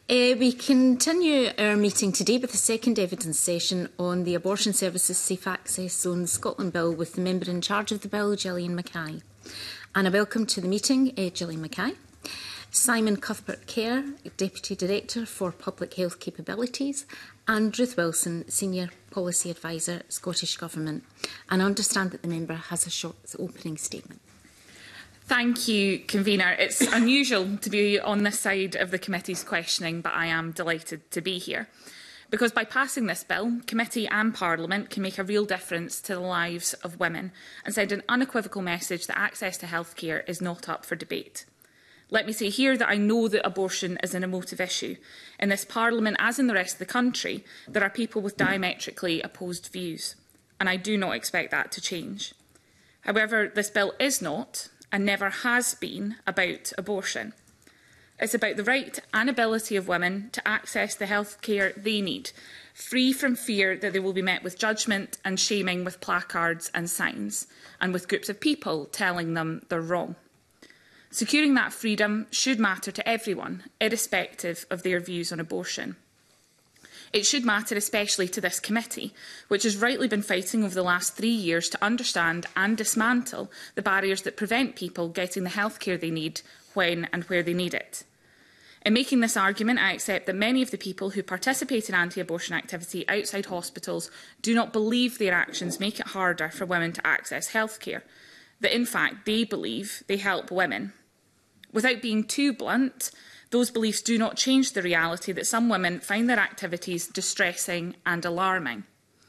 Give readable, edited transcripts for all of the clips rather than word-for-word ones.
We continue our meeting today with the second evidence session on the Abortion Services Safe Access Zone Scotland Bill with the member in charge of the bill, Gillian Mackay. And a welcome to the meeting, Gillian Mackay. Simon Cuthbert-Kerr, Deputy Director for Public Health Capabilities, and Ruth Wilson, Senior Policy Advisor, Scottish Government. And I understand that the member has a short opening statement. Thank you, Convener. It's unusual to be on this side of the committee's questioning, but I am delighted to be here. Because by passing this bill, committee and Parliament can make a real difference to the lives of women and send an unequivocal message that access to healthcare is not up for debate. Let me say here that I know that abortion is an emotive issue. In this Parliament, as in the rest of the country, there are people with diametrically opposed views, and I do not expect that to change. However, this bill is not, and never has been, about abortion. It's about the right and ability of women to access the health care they need, free from fear that they will be met with judgment and shaming with placards and signs, and with groups of people telling them they're wrong. Securing that freedom should matter to everyone, irrespective of their views on abortion. It should matter especially to this committee, which has rightly been fighting over the last 3 years to understand and dismantle the barriers that prevent people getting the healthcare they need when and where they need it. In making this argument, I accept that many of the people who participate in anti-abortion activity outside hospitals do not believe their actions make it harder for women to access healthcare, that in fact they believe they help women. Without being too blunt, those beliefs do not change the reality that some women find their activities distressing and alarming.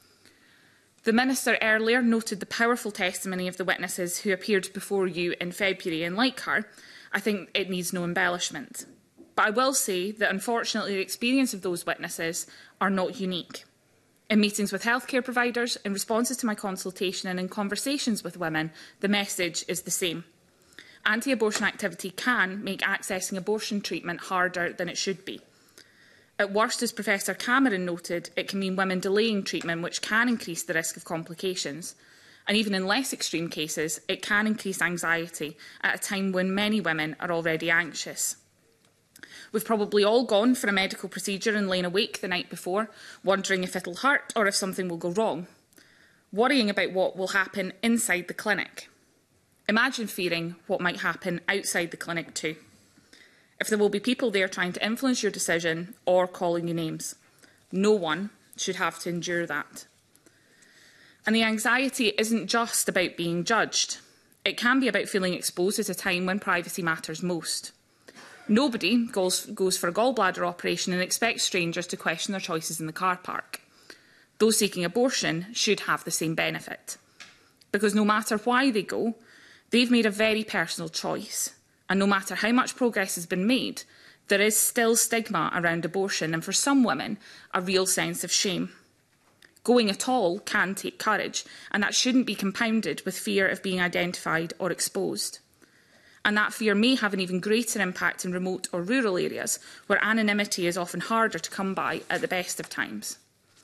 The Minister earlier noted the powerful testimony of the witnesses who appeared before you in February, and like her, I think it needs no embellishment. But I will say that unfortunately the experience of those witnesses are not unique. In meetings with healthcare providers, in responses to my consultation and in conversations with women, the message is the same. Anti-abortion activity can make accessing abortion treatment harder than it should be. At worst, as Professor Cameron noted, it can mean women delaying treatment, which can increase the risk of complications. And even in less extreme cases, it can increase anxiety at a time when many women are already anxious. We've probably all gone for a medical procedure and lain awake the night before, wondering if it'll hurt or if something will go wrong, worrying about what will happen inside the clinic. Imagine fearing what might happen outside the clinic too. If there will be people there trying to influence your decision or calling you names. No one should have to endure that. And the anxiety isn't just about being judged. It can be about feeling exposed at a time when privacy matters most. Nobody goes for a gallbladder operation and expects strangers to question their choices in the car park. Those seeking abortion should have the same benefit. Because no matter why they go, they've made a very personal choice, and no matter how much progress has been made, there is still stigma around abortion and, for some women, a real sense of shame. Going at all can take courage, and that shouldn't be compounded with fear of being identified or exposed. And that fear may have an even greater impact in remote or rural areas, where anonymity is often harder to come by at the best of times.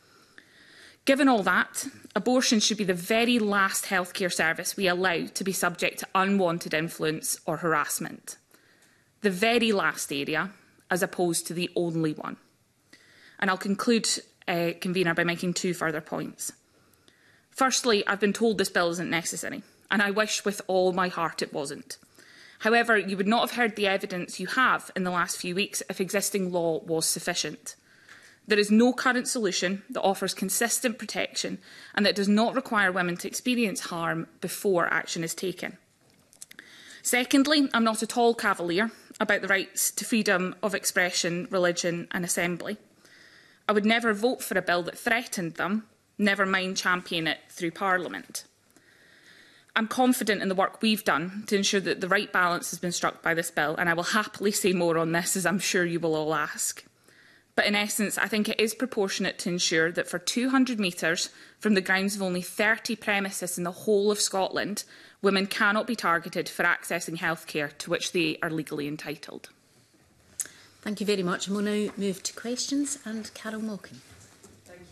Given all that, abortion should be the very last healthcare service we allow to be subject to unwanted influence or harassment. The very last area, as opposed to the only one. And I'll conclude, Convener, by making 2 further points. Firstly, I've been told this bill isn't necessary, and I wish with all my heart it wasn't. However, you would not have heard the evidence you have in the last few weeks if existing law was sufficient. There is no current solution that offers consistent protection and that does not require women to experience harm before action is taken. Secondly, I'm not at all cavalier about the rights to freedom of expression, religion and assembly. I would never vote for a bill that threatened them, never mind champion it through Parliament. I'm confident in the work we've done to ensure that the right balance has been struck by this bill, and I will happily say more on this, as I'm sure you will all ask. But in essence, I think it is proportionate to ensure that for 200 metres from the grounds of only 30 premises in the whole of Scotland, women cannot be targeted for accessing healthcare to which they are legally entitled. Thank you very much. And we'll now move to questions. And Carol Malkin. Thank you.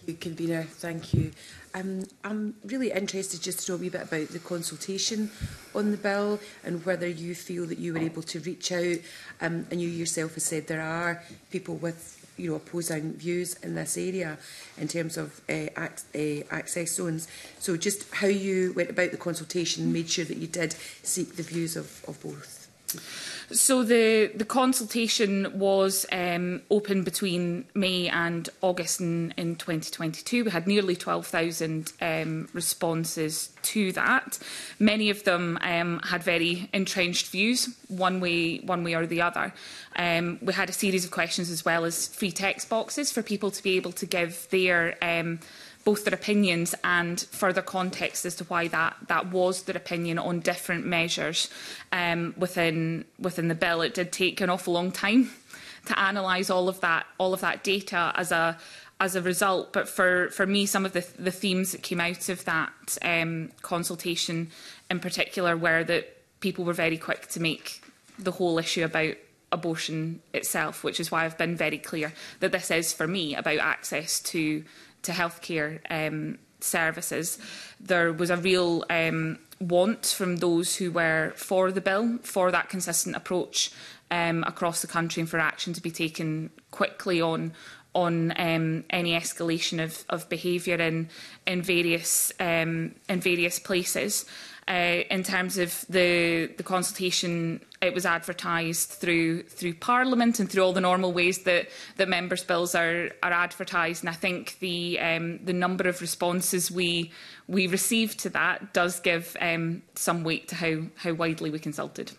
Convener, thank you. I'm really interested just to know a wee bit about the consultation on the bill and whether you feel that you were able to reach out, and you yourself have said there are people with opposing views in this area in terms of access zones. So just how you went about the consultation and made sure that you did seek the views of both. So the consultation was open between May and August in 2022. We had nearly 12,000 responses to that. Many of them had very entrenched views, one way or the other. We had a series of questions as well as free text boxes for people to be able to give their both their opinions and further context as to why that was their opinion on different measures within the bill. It did take an awful long time to analyse all of that data as a result. But for me, some of the themes that came out of that consultation in particular were that people were very quick to make the whole issue about abortion itself, which is why I've been very clear that this is, for me, about access to healthcare services. There was a real want from those who were for the bill, for that consistent approach across the country and for action to be taken quickly on any escalation of behaviour in various places. In terms of the consultation, it was advertised through Parliament and through all the normal ways that members' bills are advertised. And I think the number of responses we received to that does give some weight to how widely we consulted.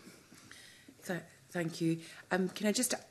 Thank you. Can I just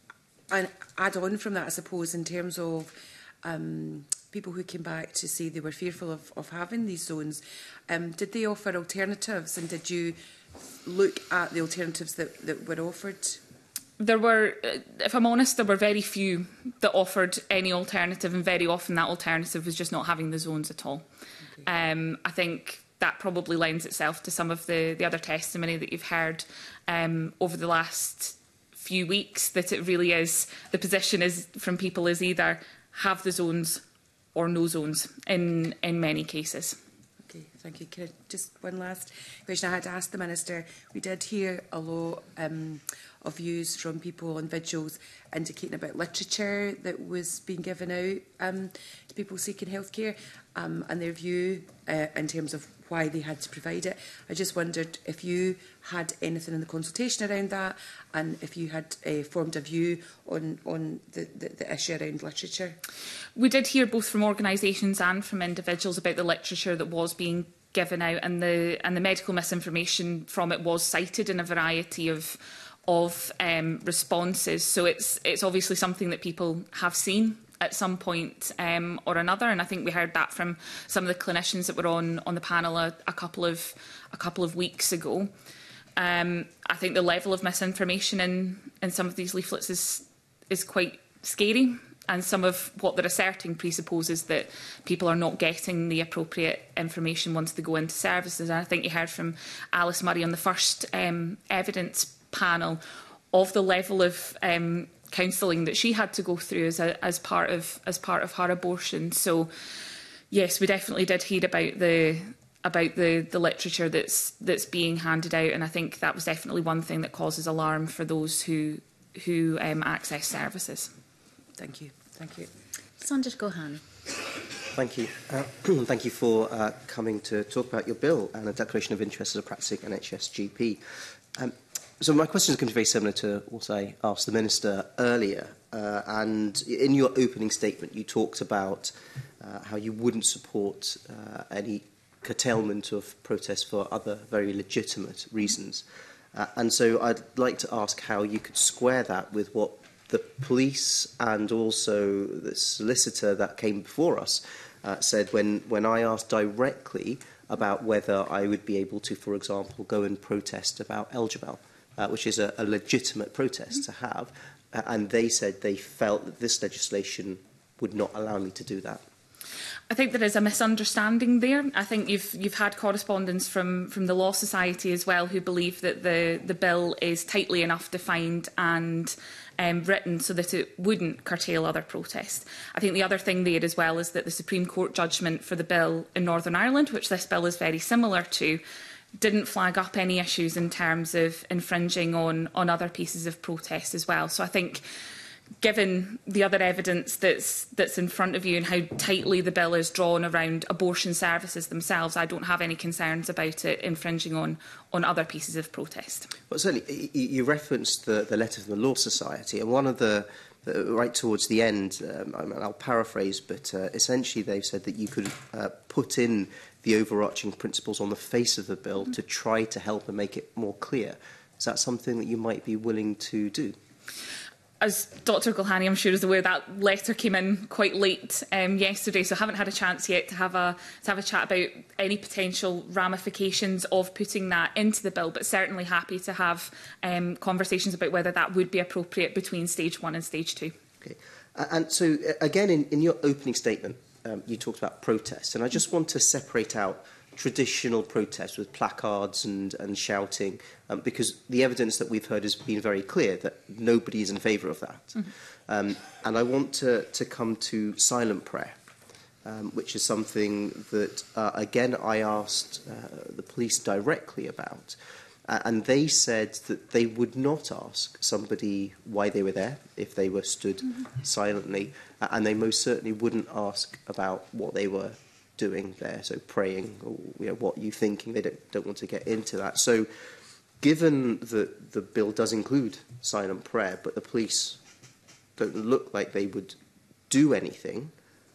add on from that, I suppose, in terms of people who came back to say they were fearful of having these zones? Did they offer alternatives, and did you look at the alternatives that were offered? There were, if I'm honest, there were very few that offered any alternative, and very often that alternative was just not having the zones at all. Okay. I think that probably lends itself to some of the other testimony that you've heard over the last few weeks, that it really is, the position is from people is either have the zones or no zones in many cases. Okay, thank you. Can I just one last question? I had asked the Minister, we did hear a lot of views from people and vigils indicating about literature that was being given out to people seeking healthcare and their view in terms of why they had to provide it. I just wondered if you had anything in the consultation around that, and if you had formed a view on the issue around literature. We did hear both from organisations and from individuals about the literature that was being given out, and the medical misinformation from it was cited in a variety of responses. So it's obviously something that people have seen at some point or another, and I think we heard that from some of the clinicians that were on the panel a couple of weeks ago. I think the level of misinformation in some of these leaflets is quite scary, and some of what they're asserting presupposes that people are not getting the appropriate information once they go into services. And I think you heard from Alice Murray on the first evidence panel of the level of counselling that she had to go through as part of her abortion. So yes, we definitely did hear about the literature that's being handed out, and I think that was definitely one thing that causes alarm for those who access services. Thank you. Thank you. Sandesh Gohan. Thank you. Thank you for coming to talk about your bill and a declaration of interest as a practising NHS GP. So my question is going to be very similar to what I asked the Minister earlier. And in your opening statement, you talked about how you wouldn't support any curtailment of protests for other very legitimate reasons. And so I'd like to ask how you could square that with what the police and also the solicitor that came before us said when I asked directly about whether I would be able to, for example, go and protest about Elgebel, which is a legitimate protest to have, and they said they felt that this legislation would not allow me to do that. I think there is a misunderstanding there. I think you've had correspondence from the Law Society as well, who believe that the bill is tightly enough defined and written so that it wouldn't curtail other protests. I think the other thing there as well is that the Supreme Court judgment for the bill in Northern Ireland, which this bill is very similar to, didn't flag up any issues in terms of infringing on other pieces of protest as well. So I think, given the other evidence that's in front of you and how tightly the bill is drawn around abortion services themselves, I don't have any concerns about it infringing on other pieces of protest. Well, certainly, you referenced the letter from the Law Society, and one of the right towards the end, I'll paraphrase, but essentially they've said that you could put in the overarching principles on the face of the bill to try to help and make it more clear. Is that something that you might be willing to do? As Dr Gulhani, I'm sure, is aware, that letter came in quite late yesterday, so I haven't had a chance yet to have a chat about any potential ramifications of putting that into the bill, but certainly happy to have conversations about whether that would be appropriate between stage 1 and stage 2. Okay. And so, again, in your opening statement, you talked about protests, and I just want to separate out traditional protests with placards and shouting, because the evidence that we've heard has been very clear that nobody is in favour of that. Mm-hmm. And I want to come to silent prayer, which is something that, again, I asked the police directly about. And they said that they would not ask somebody why they were there if they were stood silently, and they most certainly wouldn't ask about what they were doing there, so praying, or what you thinking. They don't want to get into that. So, given that the bill does include silent prayer, but the police don't look like they would do anything,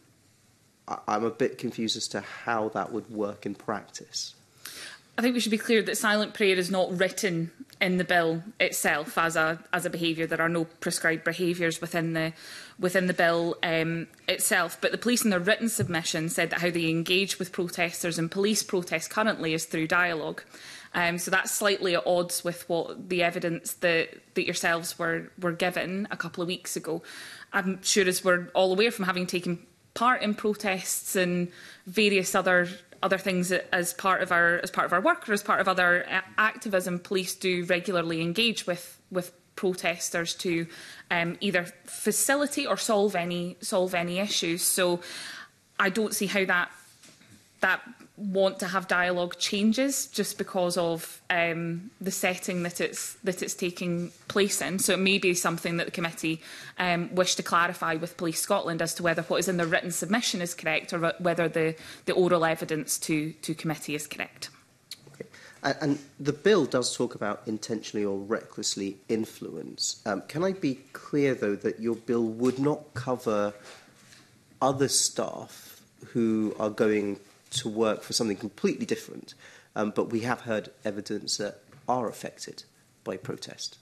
I'm a bit confused as to how that would work in practice. I think we should be clear that silent prayer is not written in the bill itself as a behaviour. There are no prescribed behaviours within the bill itself. But the police in their written submission said that how they engage with protesters and police protests currently is through dialogue. So that's slightly at odds with what the evidence that yourselves were given a couple of weeks ago. I'm sure, as we're all aware from having taken part in protests and various other things as part of our work or as part of other activism, police do regularly engage with protesters to either facilitate or solve any issues. So I don't see how that want to have dialogue changes just because of the setting that it's taking place in. So it may be something that the committee wish to clarify with Police Scotland as to whether what is in the written submission is correct or whether the oral evidence to committee is correct. Okay. And the bill does talk about intentionally or recklessly influence. Can I be clear, though, that your bill would not cover other staff who are going to work for something completely different, but we have heard evidence that are affected by protest?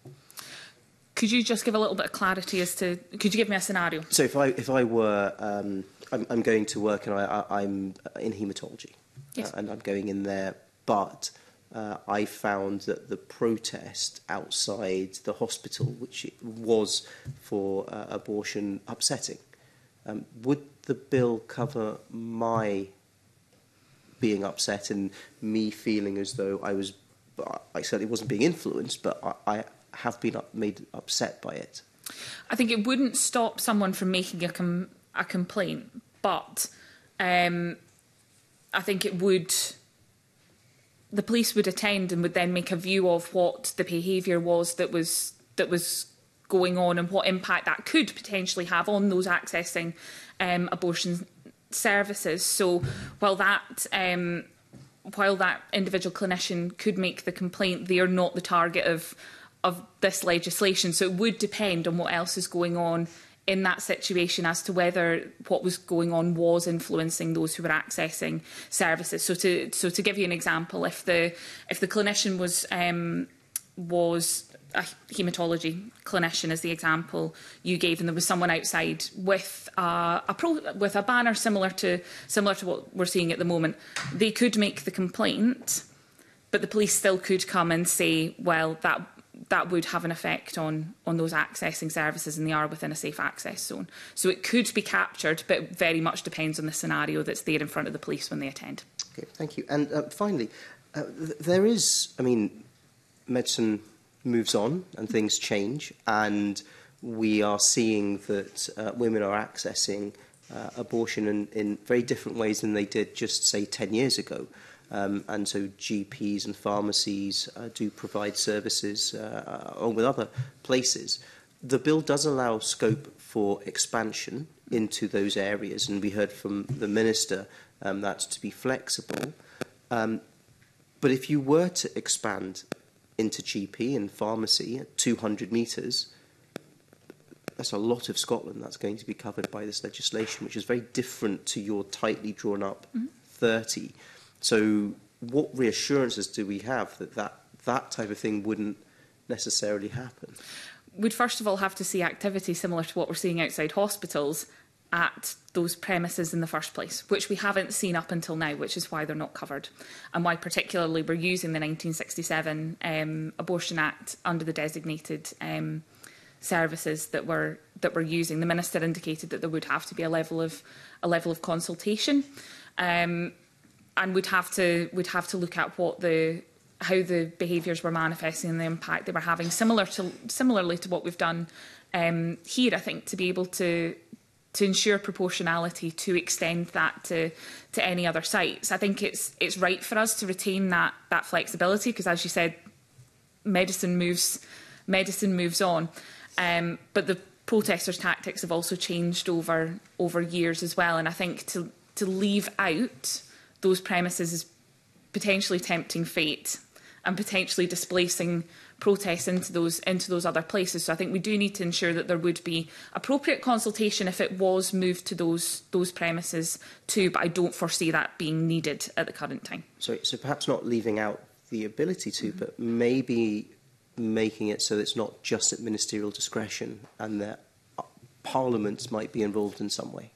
Could you just give a little bit of clarity as to? Could you give me a scenario? So if I were, I'm going to work and I'm in haematology, yes. And I'm going in there, but I found that the protest outside the hospital, which it was for abortion, upsetting. Would the bill cover my being upset and me feeling as though I certainly wasn't being influenced, but I have been made upset by it? I think it wouldn't stop someone from making a complaint, but I think it would. The police would attend and would then make a view of what the behaviour was that was going on and what impact that could potentially have on those accessing abortion services. So while that individual clinician could make the complaint, they are not the target of this legislation. So it would depend on what else is going on in that situation as to whether what was going on was influencing those who were accessing services. So to give you an example, if the clinician was a haematology clinician, as the example you gave, and there was someone outside with a banner similar to what we're seeing at the moment, they could make the complaint, but the police still could come and say, well, that would have an effect on those accessing services, and they are within a safe access zone. So it could be captured, but it very much depends on the scenario that's there in front of the police when they attend. Okay, thank you. And finally, there is, I mean, medicine moves on and things change, and we are seeing that women are accessing abortion in very different ways than they did just, say, 10 years ago. And so GPs and pharmacies do provide services along with other places. The bill does allow scope for expansion into those areas, and we heard from the Minister that's to be flexible. But if you were to expand into GP and pharmacy at 200 metres, that's a lot of Scotland that's going to be covered by this legislation, which is very different to your tightly drawn up 30. So what reassurances do we have that that type of thing wouldn't necessarily happen? We'd first of all have to see activity similar to what we're seeing outside hospitals at those premises in the first place, which we haven't seen up until now, which is why they're not covered, and why particularly we're using the 1967 Abortion Act under the designated services that we're using. The Minister indicated that there would have to be a level of consultation, and we'd have to look at how the behaviours were manifesting and the impact they were having, similarly to what we've done here. I think to be able to ensure proportionality, to extend that to any other sites. I think it's right for us to retain that flexibility, because, as you said, medicine moves on. But the protesters' tactics have also changed over years as well, and I think to leave out those premises is potentially tempting fate and potentially displacing protests into those other places. So I think we do need to ensure that there would be appropriate consultation if it was moved to those premises too, but I don't foresee that being needed at the current time. So perhaps not leaving out the ability to, but maybe making it so it's not just at ministerial discretion and that parliaments might be involved in some way.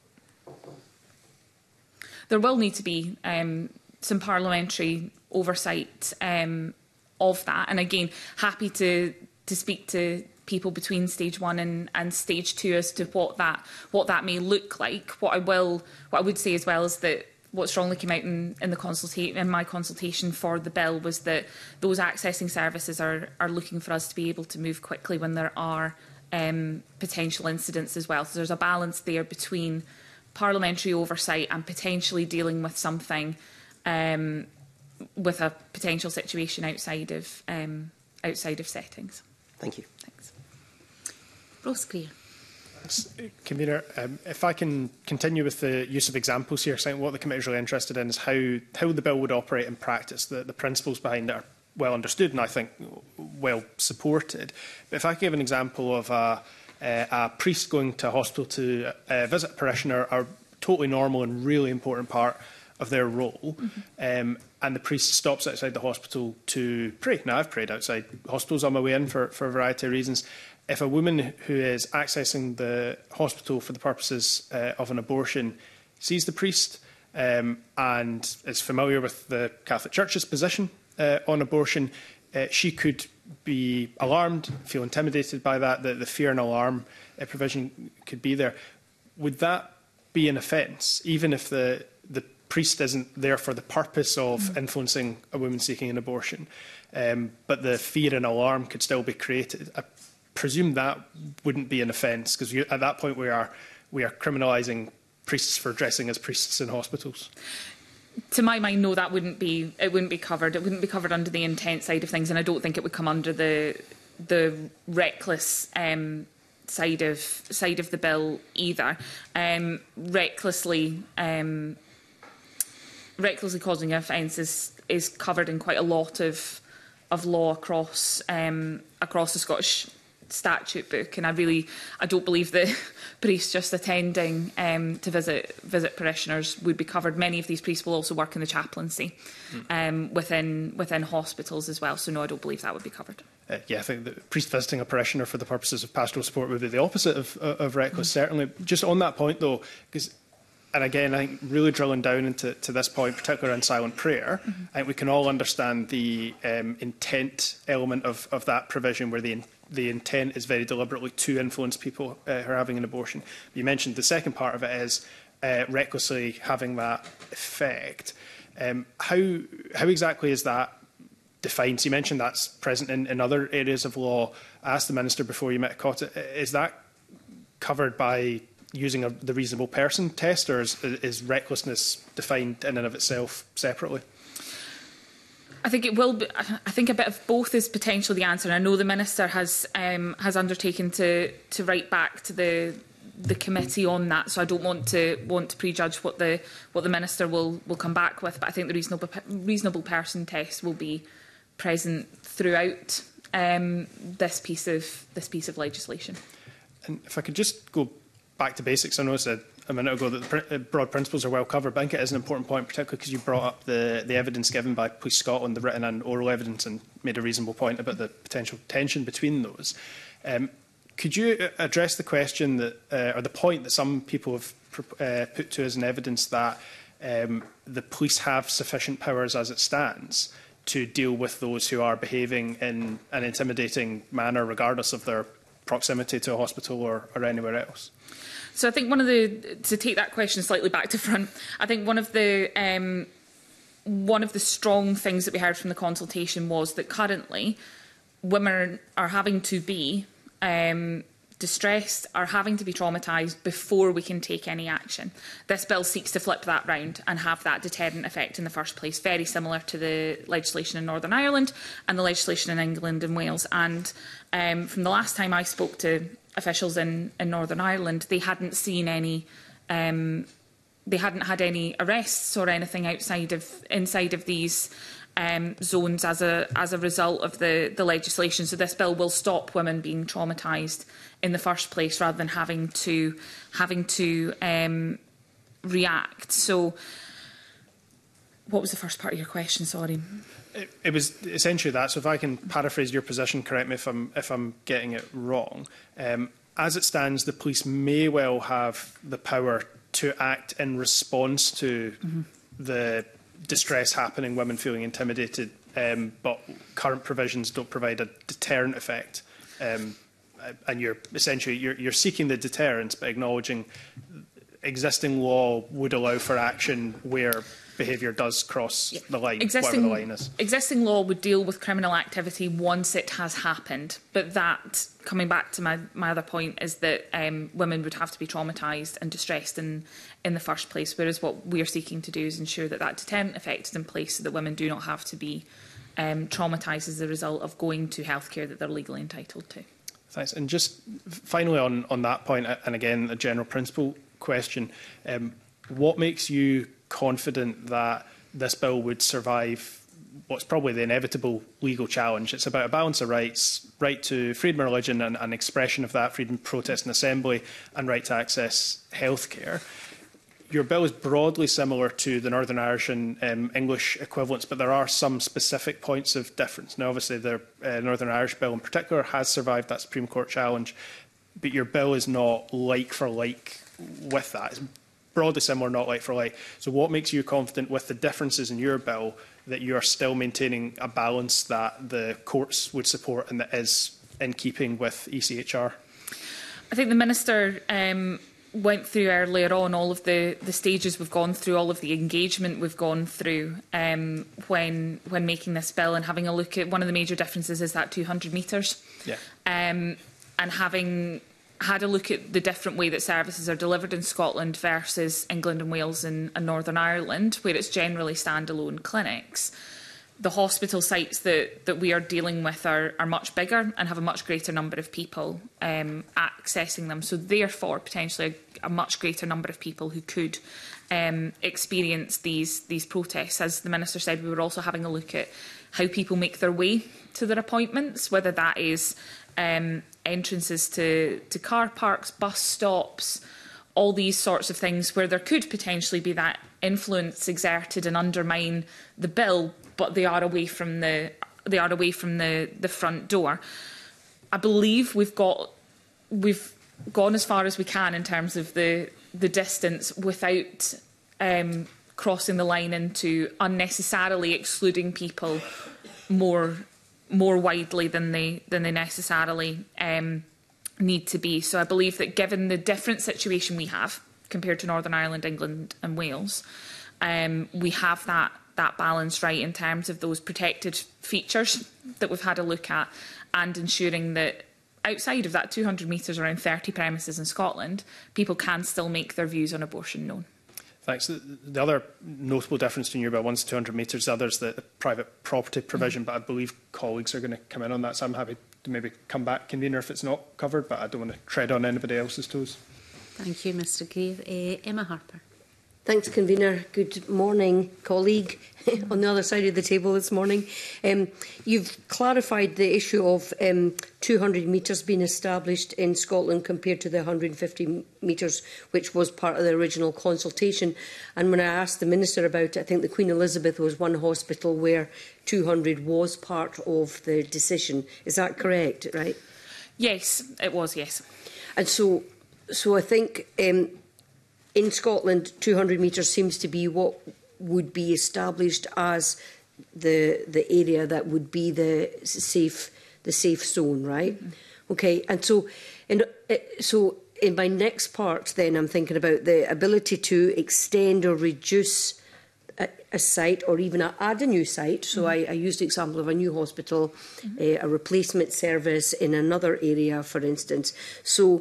There will need to be some parliamentary oversight of that, and again, happy to speak to people between stage 1 and stage 2 as to what that may look like. What I would say as well is that what strongly came out in my consultation for the bill was that those accessing services are looking for us to be able to move quickly when there are potential incidents as well. So there's a balance there between parliamentary oversight and potentially dealing with something with a potential situation outside of settings. Thank you. Thanks. Ross Greer. Thanks, Convener. If I can continue with the use of examples here, so what the committee is really interested in is how the bill would operate in practice. The principles behind it are well understood and I think well supported. But if I give an example of a priest going to a hospital to visit a parishioner, are totally normal and really important part of their role, and the priest stops outside the hospital to pray. Now, I've prayed outside hospitals on my way in for a variety of reasons. If a woman who is accessing the hospital for the purposes of an abortion sees the priest and is familiar with the Catholic Church's position on abortion, she could be alarmed, feel intimidated by that, the fear and alarm provision could be there. Would that be an offence, even if the priest isn't there for the purpose of influencing a woman seeking an abortion, but the fear and alarm could still be created? I presume that wouldn't be an offence, because at that point we are criminalising priests for dressing as priests in hospitals. To my mind, no, it wouldn't be covered. It wouldn't be covered under the intent side of things, and I don't think it would come under the reckless side of the bill either. Recklessly causing an offence is covered in quite a lot of law across the Scottish statute book, and I don't believe that priests just attending to visit parishioners would be covered. Many of these priests will also work in the chaplaincy within hospitals as well, so no, I don't believe that would be covered. Yeah, I think the priest visiting a parishioner for the purposes of pastoral support would be the opposite of reckless, certainly. Just on that point though, because and again, I think really drilling down into this point, particularly in silent prayer, I think we can all understand the intent element of that provision, where the intent is very deliberately to influence people who are having an abortion. You mentioned the second part of it is recklessly having that effect. How exactly is that defined? So you mentioned that's present in other areas of law. I asked the Minister before you met Cotta, is that covered by using the reasonable person test, or is recklessness defined in and of itself separately? I think it will be. I think a bit of both is potentially the answer. And I know the Minister has undertaken to write back to the committee on that, so I don't want to prejudge what the Minister will come back with. But I think the reasonable person test will be present throughout this piece of legislation. And if I could just go back to basics, I know I said a minute ago that the broad principles are well covered, but I think it is an important point, particularly because you brought up the evidence given by Police Scotland, the written and oral evidence, and made a reasonable point about the potential tension between those. Could you address the question that, or the point that some people have put to as an evidence that the police have sufficient powers as it stands to deal with those who are behaving in an intimidating manner, regardless of their proximity to a hospital or anywhere else? So I think to take that question slightly back to front, I think one of the strong things that we heard from the consultation was that currently women are having to be distressed, are having to be traumatised before we can take any action. This bill seeks to flip that round and have that deterrent effect in the first place, very similar to the legislation in Northern Ireland and the legislation in England and Wales. And from the last time I spoke to officials in Northern Ireland, they hadn't seen any, they hadn't had any arrests or anything inside of these zones as a result of the legislation. So this bill will stop women being traumatised in the first place, rather than having to react. So, what was the first part of your question? Sorry. It was essentially that. So if I can paraphrase your position, correct me if I'm getting it wrong. As it stands, the police may well have the power to act in response to the distress happening, women feeling intimidated, but current provisions don't provide a deterrent effect. And you're seeking the deterrence, but acknowledging existing law would allow for action where behaviour does cross the line, whatever the line is. Existing law would deal with criminal activity once it has happened. But that, coming back to my other point, is that women would have to be traumatised and distressed in the first place, whereas what we are seeking to do is ensure that that deterrent effect is in place so that women do not have to be traumatised as a result of going to healthcare that they're legally entitled to. Thanks. And just finally on that point, and again, a general principle question, what makes you confident that this bill would survive what's probably the inevitable legal challenge? It's about a balance of rights, right to freedom of religion and expression of that, freedom of protest and assembly, and right to access healthcare. Your bill is broadly similar to the Northern Irish and English equivalents, but there are some specific points of difference. Now, obviously, the Northern Irish bill in particular has survived that Supreme Court challenge, but your bill is not like for like with that. It's broadly similar, not like for like. So what makes you confident with the differences in your bill that you are still maintaining a balance that the courts would support and that is in keeping with ECHR? I think the Minister went through earlier on all of the stages we've gone through, all of the engagement we've gone through when making this bill, and having a look at one of the major differences is that 200 metres. Yeah. And having had a look at the different way that services are delivered in Scotland versus England and Wales and Northern Ireland, where it's generally standalone clinics. The hospital sites that we are dealing with are much bigger and have a much greater number of people accessing them. So therefore, potentially a much greater number of people who could experience these protests. As the Minister said, we were also having a look at how people make their way to their appointments, whether that is entrances to car parks, bus stops, all these sorts of things where there could potentially be that influence exerted and undermine the bill, but they are away from the front door. I believe we've gone as far as we can in terms of the the distance without crossing the line into unnecessarily excluding people more widely than they necessarily need to be. So I believe that given the different situation we have compared to Northern Ireland, England and Wales, we have that balance right in terms of those protected features that we've had a look at, and ensuring that outside of that 200 metres around 30 premises in Scotland, people can still make their views on abortion known. Thanks. The other notable difference between your bill, one's 200 metres, the other's the private property provision, but I believe colleagues are going to come in on that, so I'm happy to maybe come back, convener, if it's not covered, but I don't want to tread on anybody else's toes. Thank you, Mr Grieve. Emma Harper. Thanks, convener. Good morning, colleague on the other side of the table this morning. You've clarified the issue of 200 metres being established in Scotland compared to the 150 metres, which was part of the original consultation. And when I asked the Minister about it, I think the Queen Elizabeth was one hospital where 200 was part of the decision. Is that correct, right? Yes, it was, yes. And so I think in Scotland, 200 metres seems to be what would be established as the area that would be the safe zone, right? Mm-hmm. Okay, and so in my next part, then I'm thinking about the ability to extend or reduce a site, or even add a new site. So I used the example of a new hospital, a replacement service in another area, for instance. So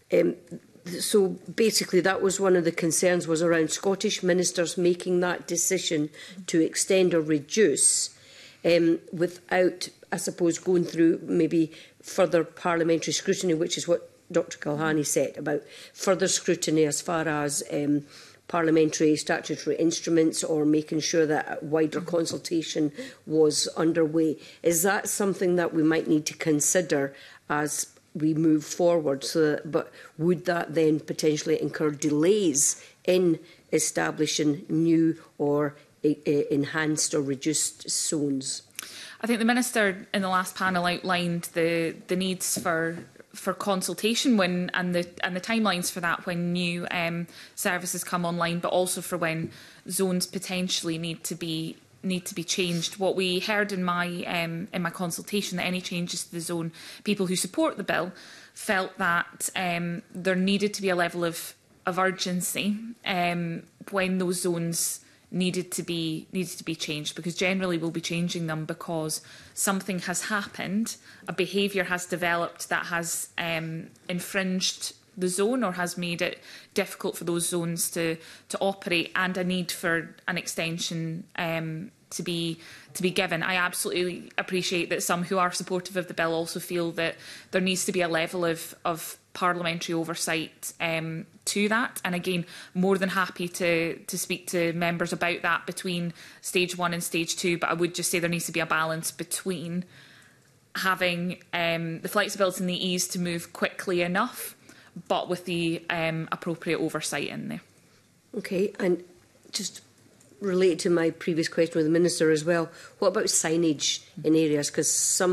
basically that was one of the concerns, was around Scottish ministers making that decision to extend or reduce without, I suppose, going through maybe further parliamentary scrutiny, which is what Dr Culhane said about further scrutiny as far as parliamentary statutory instruments, or making sure that a wider consultation was underway. Is that something that we might need to consider as we move forward? But would that then potentially incur delays in establishing new or enhanced or reduced zones? I think the Minister in the last panel outlined the needs for consultation and the timelines for that when new services come online, but also for when zones potentially need to be changed. What we heard in my consultation, that any changes to the zone, people who support the bill felt that there needed to be a level of urgency when those zones needed to be changed, because generally we'll be changing them because something has happened, a behaviour has developed that has infringed the zone or has made it difficult for those zones to operate, and a need for an extension to be given. I absolutely appreciate that some who are supportive of the bill also feel that there needs to be a level of parliamentary oversight to that. And again, more than happy to speak to members about that between stage 1 and stage 2. But I would just say there needs to be a balance between having the flexibility and the ease to move quickly enough, but with the appropriate oversight in there. Okay, and just related to my previous question with the Minister as well, what about signage in areas? Because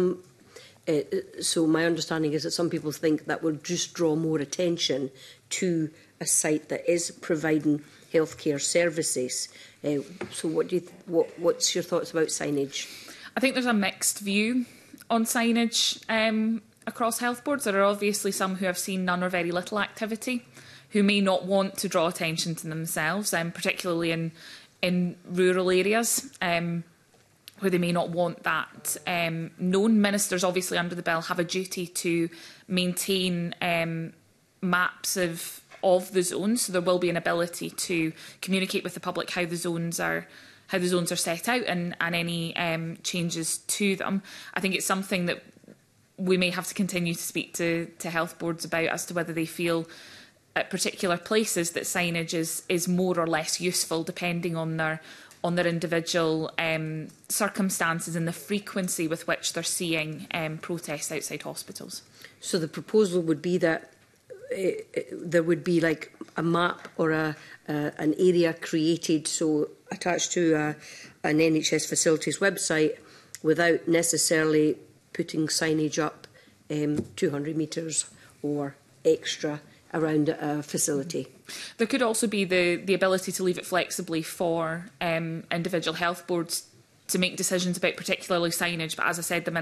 so my understanding is that some people think that will just draw more attention to a site that is providing healthcare services. So what's your thoughts about signage? I think there's a mixed view on signage across health boards. There are obviously some who have seen none or very little activity, who may not want to draw attention to themselves, particularly in rural areas, where they may not want that known. Ministers, obviously, under the bill, have a duty to maintain maps of the zones, so there will be an ability to communicate with the public how the zones are set out and any changes to them. I think it's something that we may have to continue to speak to health boards about, as to whether they feel at particular places that signage is more or less useful depending on their individual circumstances and the frequency with which they're seeing protests outside hospitals. So the proposal would be that there would be like a map or an area created, so attached to an NHS facilities website, without necessarily putting signage up 200 metres or extra around a facility. There could also be the ability to leave it flexibly for individual health boards to make decisions about particularly signage. But as I said,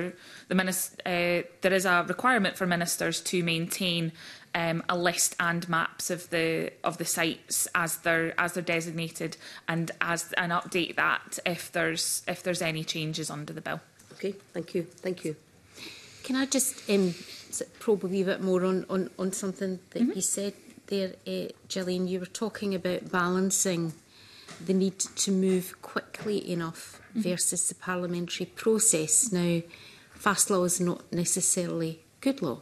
there is a requirement for ministers to maintain a list and maps of the sites as they're designated, and update that if there's any changes under the bill. Okay, thank you. Thank you. Can I just probe a wee bit more on something that you said there, Gillian? You were talking about balancing the need to move quickly enough versus the parliamentary process. Now, fast law is not necessarily good law.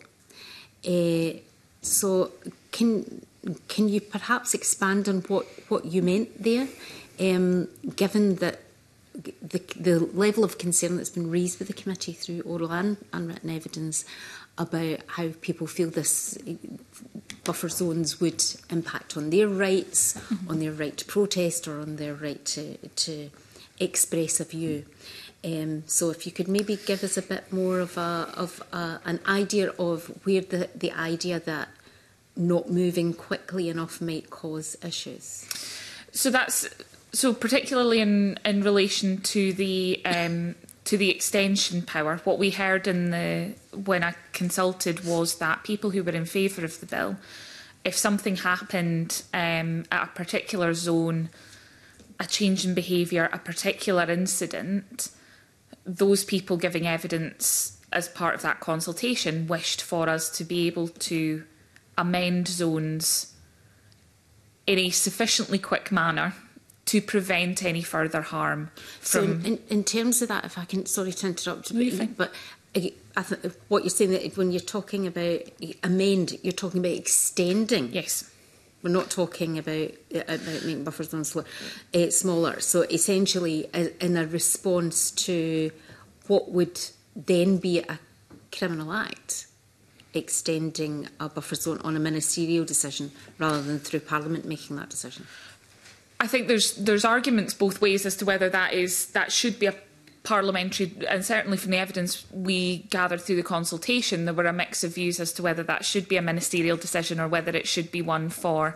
So can you perhaps expand on what you meant there, given that the level of concern that's been raised with the committee through oral and unwritten evidence about how people feel this buffer zones would impact on their rights, on their right to protest, or on their right to express a view. So if you could maybe give us a bit more of an idea of where the idea that not moving quickly enough might cause issues. So particularly in relation to the extension power, what we heard when I consulted was that people who were in favour of the bill, if something happened at a particular zone, a change in behaviour, a particular incident, those people giving evidence as part of that consultation wished for us to be able to amend zones in a sufficiently quick manner to prevent any further harm. So in terms of that, if I can, sorry to interrupt, but what you're saying, that when you're talking about amend, you're talking about extending. Yes. We're not talking about making buffer zones smaller. So essentially, in a response to what would then be a criminal act, extending a buffer zone on a ministerial decision rather than through Parliament making that decision. I think there's arguments both ways as to whether that should be a parliamentary, and certainly from the evidence we gathered through the consultation, there were a mix of views as to whether that should be a ministerial decision or whether it should be one for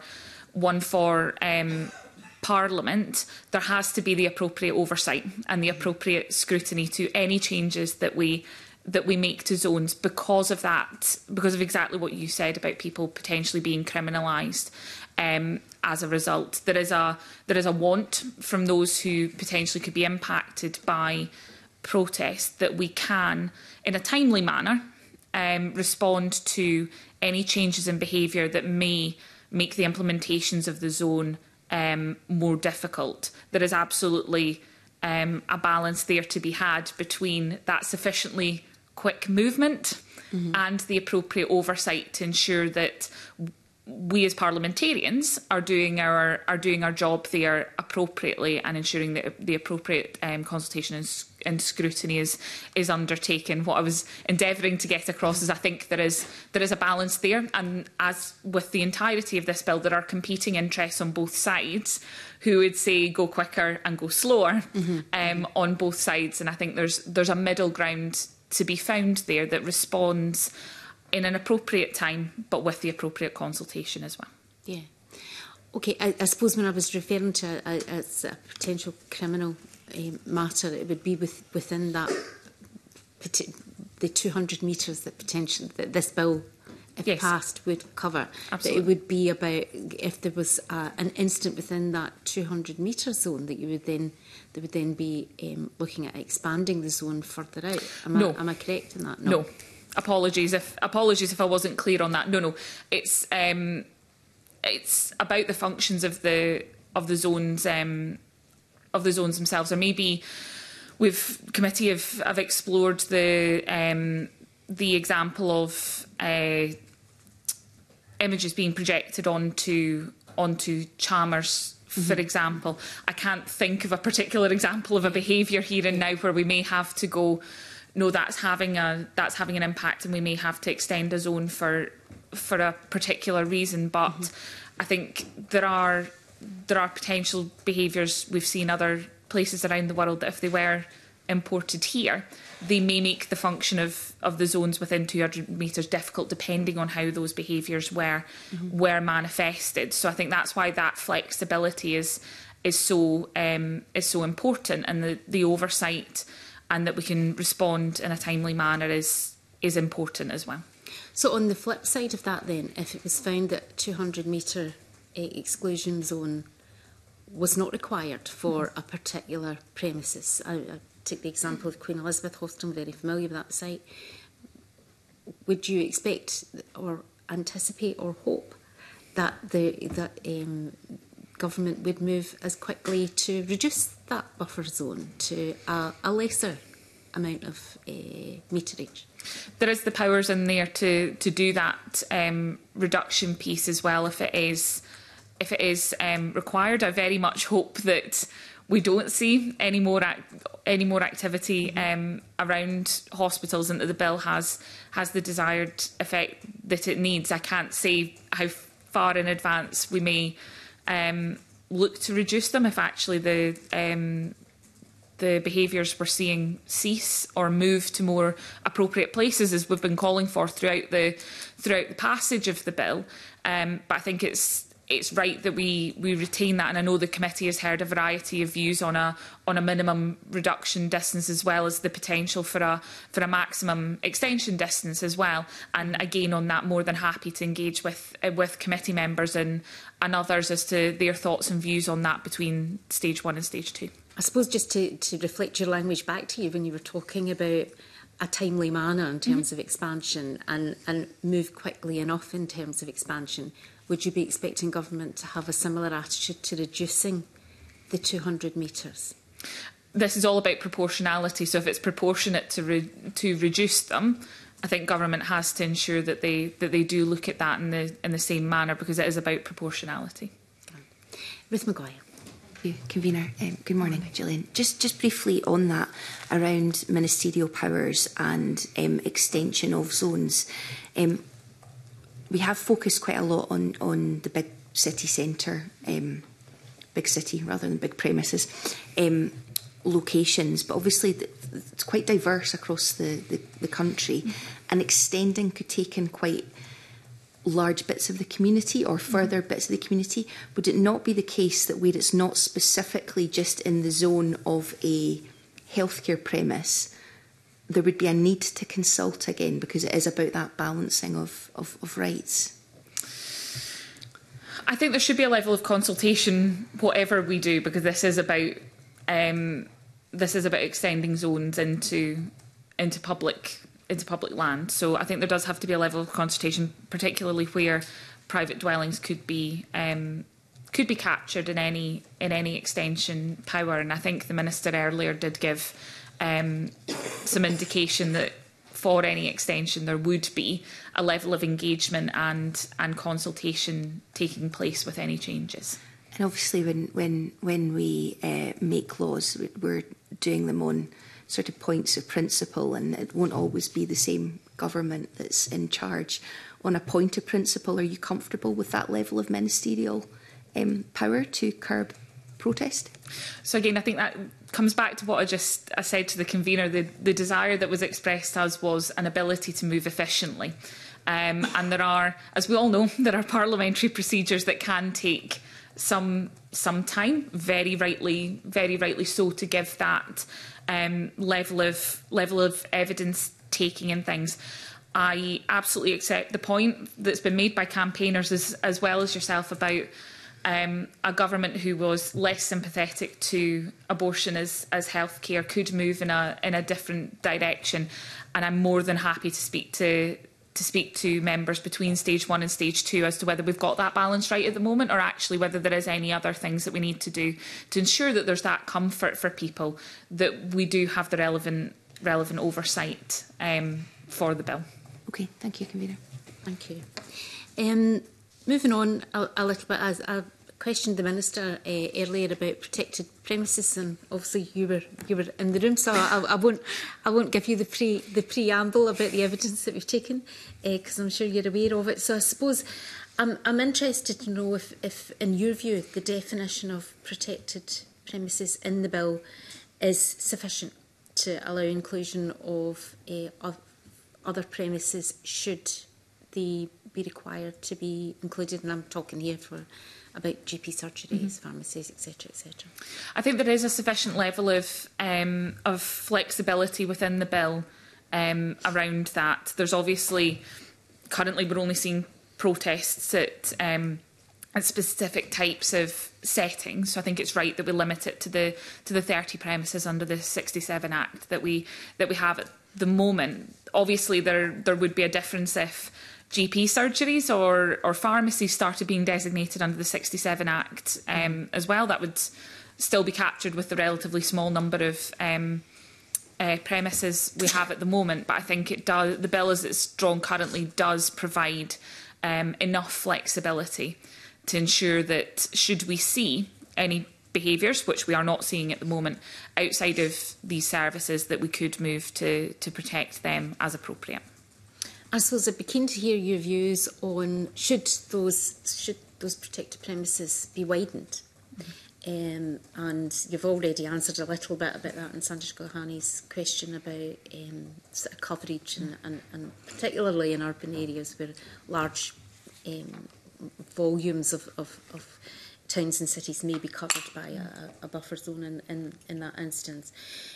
Parliament. There has to be the appropriate oversight and the appropriate scrutiny to any changes that we make to zones because of exactly what you said about people potentially being criminalised. As a result, there is a want from those who potentially could be impacted by protest that we can, in a timely manner, respond to any changes in behaviour that may make the implementations of the zone more difficult. There is absolutely a balance there to be had between that sufficiently quick movement and the appropriate oversight to ensure that we as parliamentarians are doing our job there appropriately and ensuring that the appropriate consultation and scrutiny is undertaken. What I was endeavouring to get across is I think there is a balance there, and as with the entirety of this bill, there are competing interests on both sides who would say go quicker and go slower on both sides, and I think there's a middle ground to be found there that responds in an appropriate time, but with the appropriate consultation as well. Yeah. Okay, I suppose when I was referring to a potential criminal matter, it would be within that the 200 metres that this bill, if passed, would cover. Absolutely. That it would be about if there was an incident within that 200 metre zone that they would then be looking at expanding the zone further out. Am I correct in that? No. Apologies if I wasn't clear on that. No. It's about the functions of the zones themselves. Or maybe committee have explored the example of images being projected onto Chalmers, for example. I can't think of a particular example of a behaviour here and now where we may have to go, no, that's having an impact, and we may have to extend a zone for a particular reason. But I think there are potential behaviours we've seen other places around the world that if they were imported here, they may make the function of the zones within 200 metres difficult, depending on how those behaviours were manifested. So I think that's why that flexibility is so important, and the oversight and that we can respond in a timely manner is important as well. So on the flip side of that then, if it was found that 200 metre exclusion zone was not required for a particular premises, I take the example of Queen Elizabeth Hospital, I'm very familiar with that site, would you expect or anticipate or hope that government would move as quickly to reduce that buffer zone to a lesser amount of meterage? There is the powers in there to do that reduction piece as well if it is required. I very much hope that we don't see any more activity around hospitals, and that the bill has the desired effect that it needs. I can't say how far in advance we may look to reduce them if actually the behaviours we're seeing cease or move to more appropriate places, as we've been calling for throughout the passage of the bill. But I think it's right that we retain that, and I know the committee has heard a variety of views on a minimum reduction distance, as well as the potential for a maximum extension distance as well. And again, on that, more than happy to engage with committee members and others as to their thoughts and views on that between stage 1 and stage 2. I suppose just to reflect your language back to you when you were talking about a timely manner in terms of expansion and move quickly enough in terms of expansion, would you be expecting government to have a similar attitude to reducing the 200 metres? This is all about proportionality. So if it's proportionate to reduce them, I think government has to ensure that they do look at that in the same manner, because it is about proportionality. Ruth Maguire. Thank you, Convener. Good morning, Gillian. Just briefly on that, around ministerial powers and extension of zones. We have focused quite a lot on the big city centre, big city rather than big premises, locations, but obviously it's quite diverse across the country, and extending could take in quite large bits of the community or further bits of the community. Would it not be the case that where it's not specifically just in the zone of a healthcare premise, there would be a need to consult again, because it is about that balancing of rights? I think there should be a level of consultation, whatever we do, because this is about extending zones into public land. So I think there does have to be a level of consultation, particularly where private dwellings could be captured in any extension power. And I think the Minister earlier did give some indication that for any extension there would be a level of engagement and consultation taking place with any changes. And obviously when we make laws, we're doing them on sort of points of principle, and it won't always be the same government that's in charge. On a point of principle, are you comfortable with that level of ministerial power to curb protest? So again, I think that comes back to what I said to the convener. The desire that was expressed to us was an ability to move efficiently. And there are, as we all know, there are parliamentary procedures that can take some time, very rightly so, to give that level of evidence taking and things. I absolutely accept the point that's been made by campaigners as well as yourself about a government who was less sympathetic to abortion as healthcare could move in a different direction, and I'm more than happy to speak to members between stage 1 and stage 2 as to whether we've got that balance right at the moment, or actually whether there is any other things that we need to do to ensure that there's that comfort for people, that we do have the relevant oversight for the bill. Okay, thank you, Convener. Thank you. Moving on a little bit, as I questioned the Minister earlier about protected premises, and obviously you were in the room, so I won't give you the preamble about the evidence that we've taken, because I'm sure you're aware of it. So I suppose I'm interested to know if, in your view, the definition of protected premises in the bill is sufficient to allow inclusion of other premises should they be required to be included, and I'm talking here about GP surgeries, pharmacies, etc., etc. I think there is a sufficient level of flexibility within the bill around that. There's obviously, currently we're only seeing protests at specific types of settings, so I think it's right that we limit it to the 30 premises under the 67 Act that we have at the moment. Obviously, there would be a difference if GP surgeries or pharmacies started being designated under the 67 Act as well. That would still be captured with the relatively small number of premises we have at the moment. But I think the bill as it's drawn currently does provide enough flexibility to ensure that should we see any behaviours, which we are not seeing at the moment, outside of these services, that we could move to protect them as appropriate. I suppose I'd be keen to hear your views on should those protected premises be widened? And you've already answered a little bit about that in Sandesh Gohani's question about sort of coverage and particularly in urban areas where large volumes of towns and cities may be covered by a buffer zone in that instance.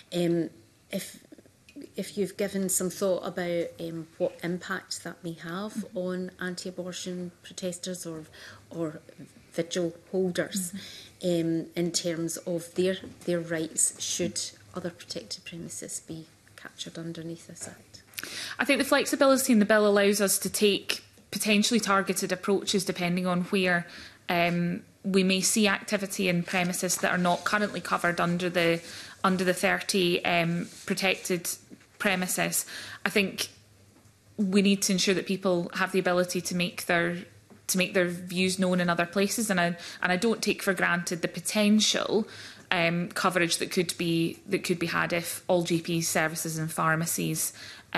If you've given some thought about what impact that may have on anti-abortion protesters or vigil holders in terms of their rights, should other protected premises be captured underneath this Act? I think the flexibility in the bill allows us to take potentially targeted approaches depending on where we may see activity in premises that are not currently covered under the 30 protected premises. I think we need to ensure that people have the ability to make their views known in other places, and I don't take for granted the potential coverage that could be had if all GP services and pharmacies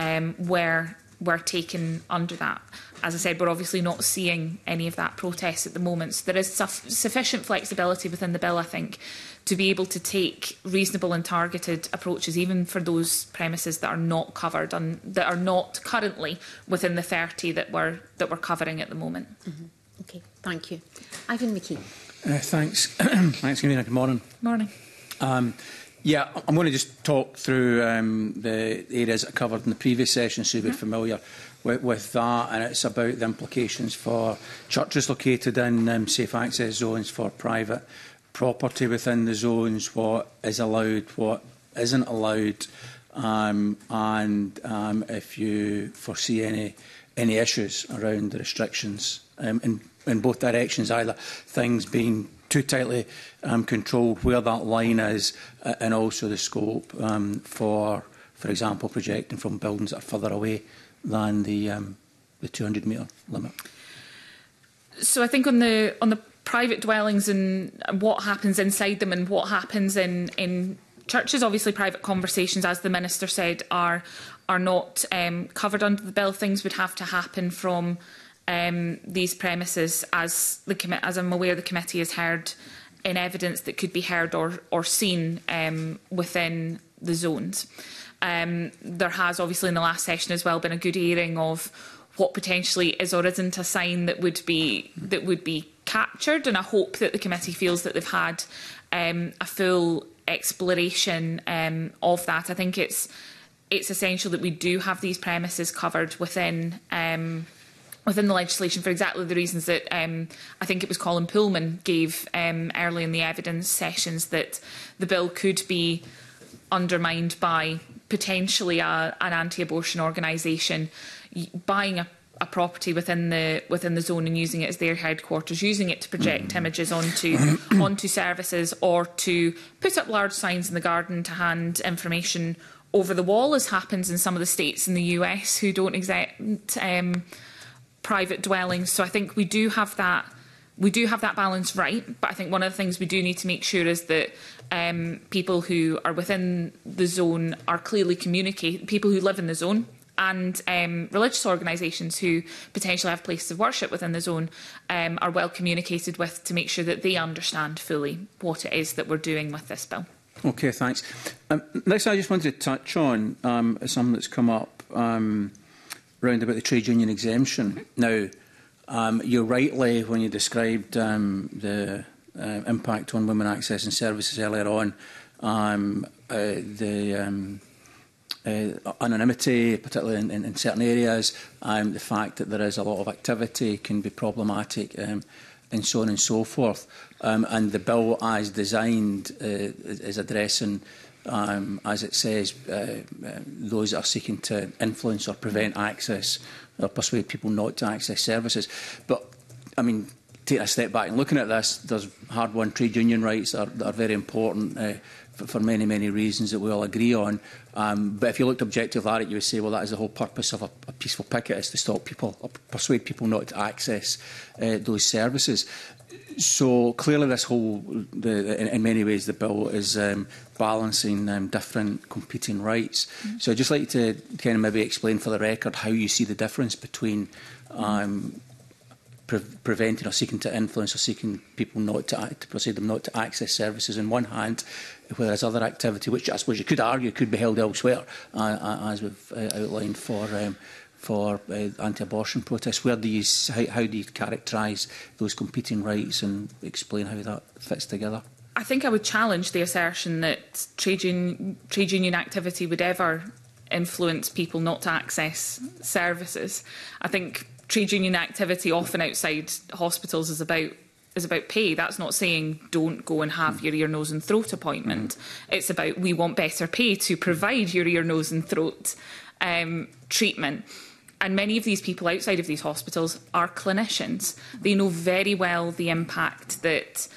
were taken under that. As I said, we're obviously not seeing any of that protest at the moment, so there is sufficient flexibility within the bill, I think, to be able to take reasonable and targeted approaches, even for those premises that are not covered and that are not currently within the 30 that we're covering at the moment. Okay, thank you. Ivan McKee. Thanks. Thanks, Convener. Good morning. Morning. Yeah, I'm going to just talk through the areas that are covered in the previous session, so you'll be familiar with that, and it's about the implications for churches located in safe access zones, for private property within the zones, what is allowed, what isn't allowed, and if you foresee any issues around the restrictions in both directions, either things being too tightly controlled, where that line is, and also the scope for example, projecting from buildings that are further away than the 200-metre limit. So I think on the private dwellings and what happens inside them and what happens in churches, obviously private conversations, as the Minister said, are not covered under the bill. Things would have to happen from these premises, as I'm aware the committee has heard in evidence that could be heard or seen within the zones. There has obviously in the last session as well been a good hearing of what potentially is or isn't a sign that would be captured, and I hope that the committee feels that they've had a full exploration of that. I think it's essential that we do have these premises covered within the legislation for exactly the reasons that I think it was Colin Pullman gave early in the evidence sessions, that the bill could be undermined by potentially an anti-abortion organisation buying a property within the zone and using it as their headquarters, using it to project images onto services, or to put up large signs in the garden to hand information over the wall, as happens in some of the states in the US who don't exempt private dwellings. So I think we do have that balance right, but I think one of the things we do need to make sure is that people who are within the zone are clearly communicating, people who live in the zone, and religious organisations who potentially have places of worship within the zone are well communicated with, to make sure that they understand fully what it is that we're doing with this bill. Okay, thanks. Next, I just wanted to touch on something that's come up round about the trade union exemption. Now, you rightly, when you described the impact on women accessing services earlier on, the anonymity, particularly in certain areas, the fact that there is a lot of activity can be problematic, and so on and so forth. And the bill, as designed, is addressing, as it says, those that are seeking to influence or prevent access or persuade people not to access services. But, I mean, taking a step back and looking at this, there's hard-won trade union rights that are very important for many, many reasons that we all agree on. But if you looked objectively at it, you would say, well, that is the whole purpose of a peaceful picket, is to stop people, or persuade people not to access those services. So clearly this whole, in many ways, the bill is balancing different competing rights. So I'd just like to kind of maybe explain for the record how you see the difference between preventing or seeking to influence or seeking people not to persuade them not to access services on one hand, whereas other activity, which I suppose you could argue could be held elsewhere, as we've outlined for anti-abortion protests. How do you characterise those competing rights and explain how that fits together? I think I would challenge the assertion that trade union activity would ever influence people not to access services. I think trade union activity often outside hospitals is about pay. That's not saying don't go and have your ear, nose and throat appointment. It's about we want better pay to provide your ear, nose and throat treatment. And many of these people outside of these hospitals are clinicians. They know very well the impact that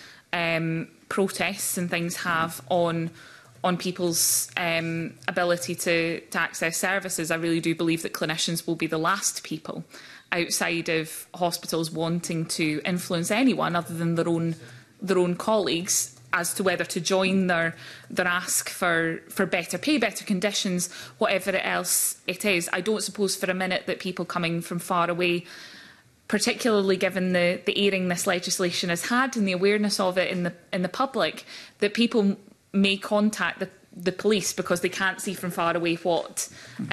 protests and things have on people's ability to access services. I really do believe that clinicians will be the last people outside of hospitals wanting to influence anyone other than their own colleagues as to whether to join their ask for better pay, better conditions, whatever else it is. I don't suppose for a minute that people coming from far away, particularly given the airing this legislation has had and the awareness of it in the public, that people may contact the police because they can't see from far away what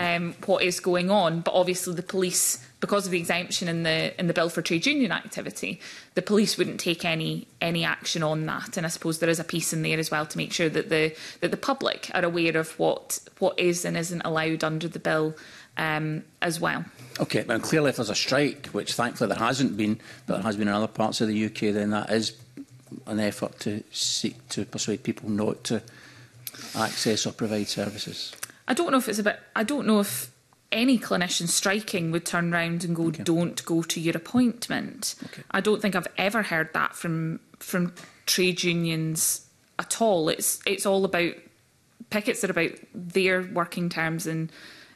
is going on. But obviously the police, because of the exemption in the bill for trade union activity, the police wouldn't take any action on that. And I suppose there is a piece in there as well to make sure that the public are aware of what is and isn't allowed under the bill as well. Okay, but clearly if there's a strike, which thankfully there hasn't been, but there has been in other parts of the UK, then that is an effort to seek to persuade people not to access or provide services. I don't know if any clinician striking would turn round and go, okay, don't go to your appointment. Okay. I don't think I've ever heard that from trade unions at all. It's all about pickets are about their working terms and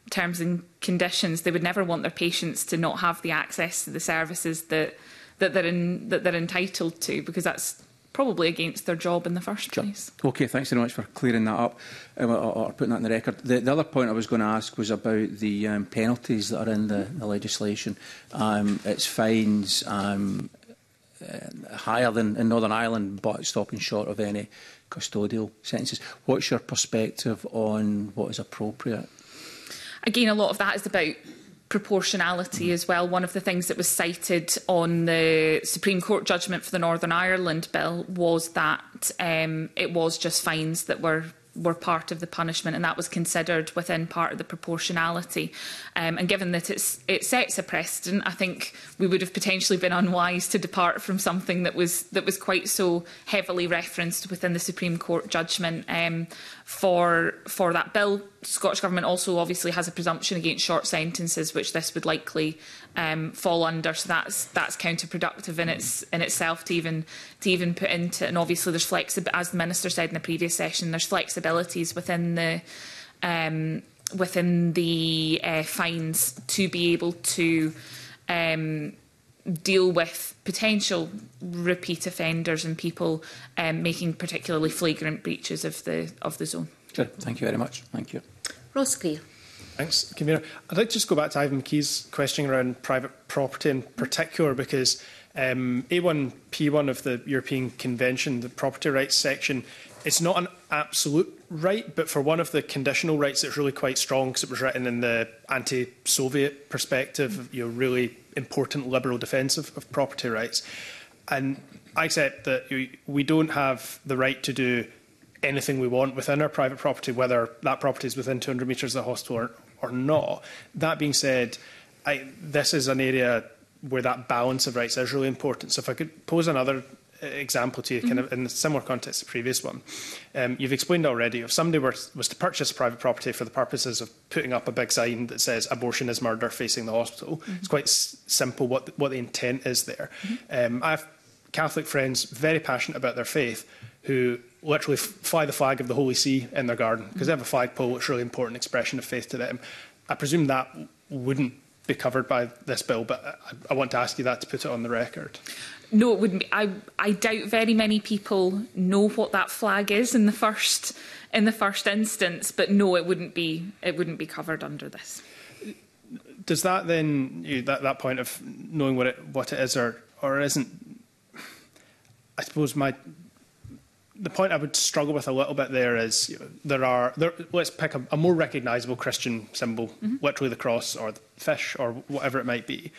conditions. They would never want their patients to not have the access to the services that they're entitled to, because that's probably against their job in the first place. Okay, thanks very much for clearing that up or putting that in the record. The other point I was going to ask was about the penalties that are in the legislation. It's fines higher than in Northern Ireland, but stopping short of any custodial sentences. What's your perspective on what is appropriate? Again, a lot of that is about proportionality as well. One of the things that was cited on the Supreme Court judgment for the Northern Ireland bill was that it was just fines that were part of the punishment, and that was considered within part of the proportionality. And given that it sets a precedent, I think we would have potentially been unwise to depart from something that was quite so heavily referenced within the Supreme Court judgment for that bill. The Scottish Government also obviously has a presumption against short sentences, which this would likely fall under. So that's counterproductive in itself to even put into. And obviously there's as the Minister said in the previous session, there's flexibilities within the fines to be able to deal with potential repeat offenders and people making particularly flagrant breaches of the zone. Sure. Thank you very much. Thank you. Ross Greer. Thanks, Convener. I'd like to just go back to Ivan McKee's question around private property in particular, because A1P1 of the European Convention, the property rights section, it's not an absolute right, but for one of the conditional rights, it's really quite strong because it was written in the anti-Soviet perspective, really important liberal defence of property rights. And I accept that we don't have the right to do anything we want within our private property, whether that property is within 200 metres of the hospital or not. That being said, this is an area where that balance of rights is really important. So if I could pose another example to you, kind of in a similar context to the previous one. You've explained already, if somebody was to purchase private property for the purposes of putting up a big sign that says abortion is murder facing the hospital, it's quite simple what the intent is there. I have Catholic friends very passionate about their faith who literally fly the flag of the Holy See in their garden because they have a flagpole. It's a really important expression of faith to them. I presume that wouldn't be covered by this bill, but I want to ask you that to put it on the record. No, it wouldn't be. I doubt very many people know what that flag is in the first instance, but no, it wouldn't be covered under this. Does that then that point of knowing what it is or isn't? I suppose the point I would struggle with a little bit there is let's pick a more recognisable Christian symbol, literally the cross or the fish or whatever it might be.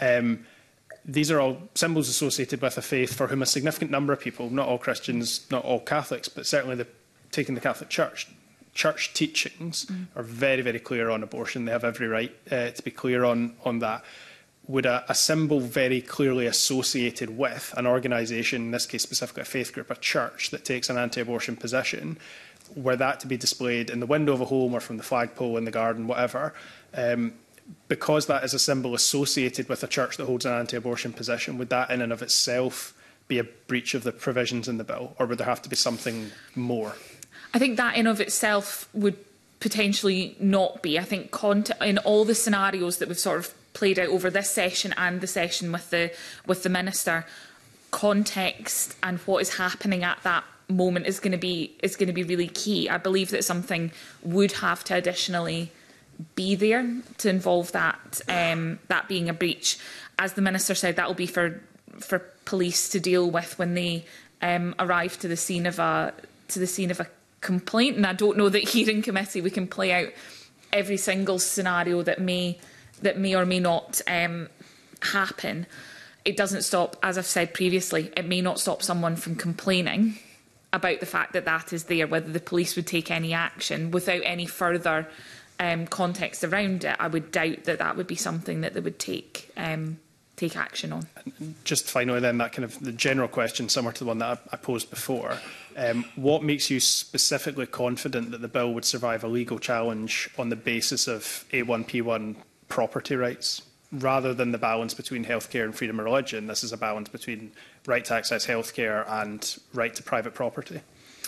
These are all symbols associated with a faith for whom a significant number of people, not all Christians, not all Catholics, but certainly taking the Catholic Church teachings are very, very clear on abortion. They have every right to be clear on that. Would a symbol very clearly associated with an organisation, in this case specifically a faith group, a church that takes an anti-abortion position, were that to be displayed in the window of a home or from the flagpole in the garden, whatever, because that is a symbol associated with a church that holds an anti-abortion position, would that in and of itself be a breach of the provisions in the bill, or would there have to be something more? I think that in of itself would potentially not be. I think in all the scenarios that we've sort of played out over this session and the session with the Minister, context and what is happening at that moment is going to be really key. I believe that something would have to additionally be there to involve that being a breach. As the Minister said, that will be for police to deal with when they arrive to the scene of a complaint. And I don't know that here in committee we can play out every single scenario that may or may not happen. It doesn't stop, as I've said previously, it may not stop someone from complaining about the fact that that is there. Whether the police would take any action without any further context around it, I would doubt that would be something that they would take action on. Just finally then, that kind of the general question similar to the one that I posed before, what makes you specifically confident that the bill would survive a legal challenge on the basis of A1P1 property rights, rather than the balance between healthcare and freedom of religion? This is a balance between right to access healthcare and right to private property.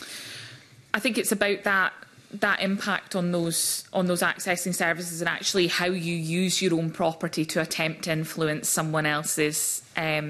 I think it's about that impact on those accessing services and actually how you use your own property to attempt to influence someone else's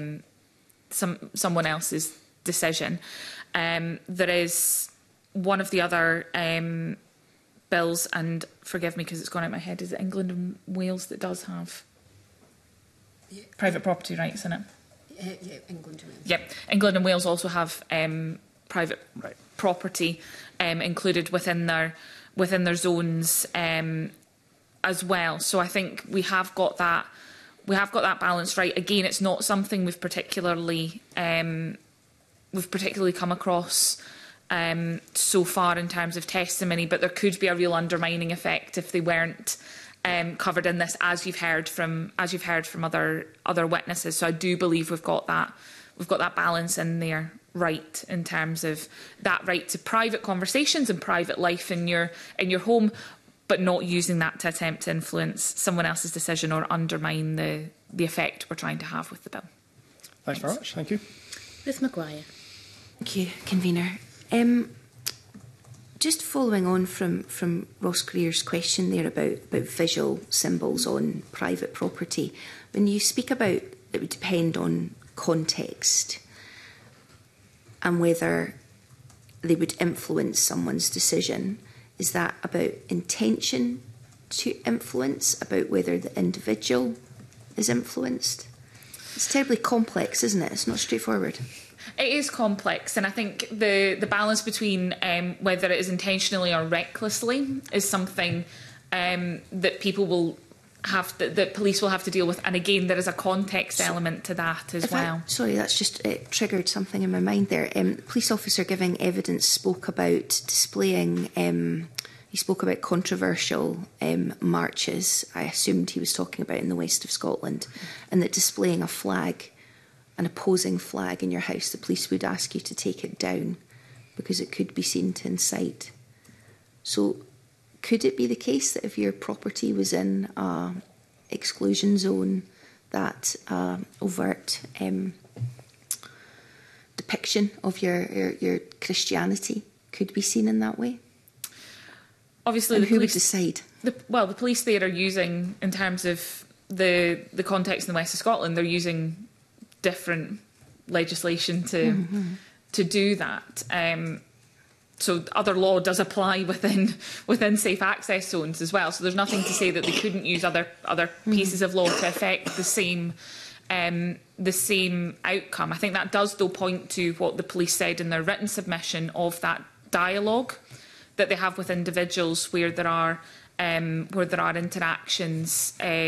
decision. There is one of the other bills, and forgive me because it's gone out of my head, is it England and Wales that does have private property rights in it? Yeah, England and Wales. Yep, England and Wales also have private property included within their zones as well. So I think we have got that balance right. Again, it's not something we've particularly come across so far in terms of testimony, but there could be a real undermining effect if they weren't covered in this, as you've heard from other witnesses. So I do believe we've got that balance in there right, in terms of that right to private conversations and private life in your home, but not using that to attempt to influence someone else's decision or undermine the effect we're trying to have with the bill. Thanks very much. Thank you. Ruth Maguire. Thank you, Convener. Just following on from Ross Greer's question there about visual symbols on private property, when you speak about it would depend on context and whether they would influence someone's decision, is that about intention to influence, about whether the individual is influenced? It's terribly complex, isn't it? It's not straightforward. It is complex, and I think the balance between whether it is intentionally or recklessly is something that people will have that police will have to deal with. And again, there is a context element to that as well. Sorry, that's just triggered something in my mind there. Police officer giving evidence spoke about displaying. He spoke about controversial marches. I assumed he was talking about in the west of Scotland, and that displaying a flag, an opposing flag in your house, the police would ask you to take it down because it could be seen to incite. So could it be the case that if your property was in an exclusion zone, that overt depiction of your Christianity could be seen in that way? Obviously, and the who police, would decide? The police there are using, in terms of the context in the west of Scotland, they're using different legislation to do that. So other law does apply within safe access zones as well. So there's nothing to say that they couldn't use other pieces of law to affect the same outcome. I think that does, though, point to what the police said in their written submission of that dialogue that they have with individuals where there are interactions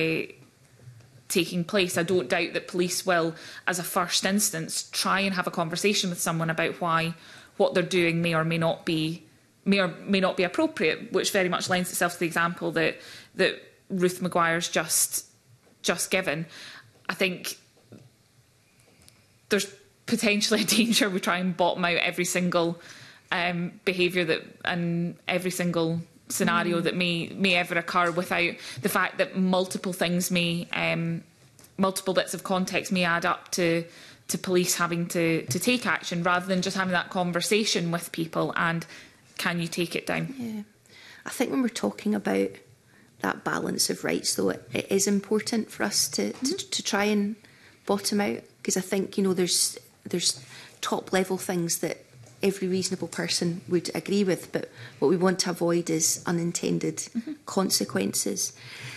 taking place. I don't doubt that police will, as a first instance, try and have a conversation with someone about why what they're doing may or may not be appropriate, which very much lends itself to the example that Ruth Maguire's just given. I think there's potentially a danger we try and bottom out every single behaviour and every single scenario that may ever occur, without the fact that multiple things multiple bits of context may add up to police having to take action, rather than just having that conversation with people and can you take it down? Yeah. I think when we're talking about that balance of rights, though, it is important for us to try and bottom out, because I think, there's top level things that every reasonable person would agree with, but what we want to avoid is unintended consequences.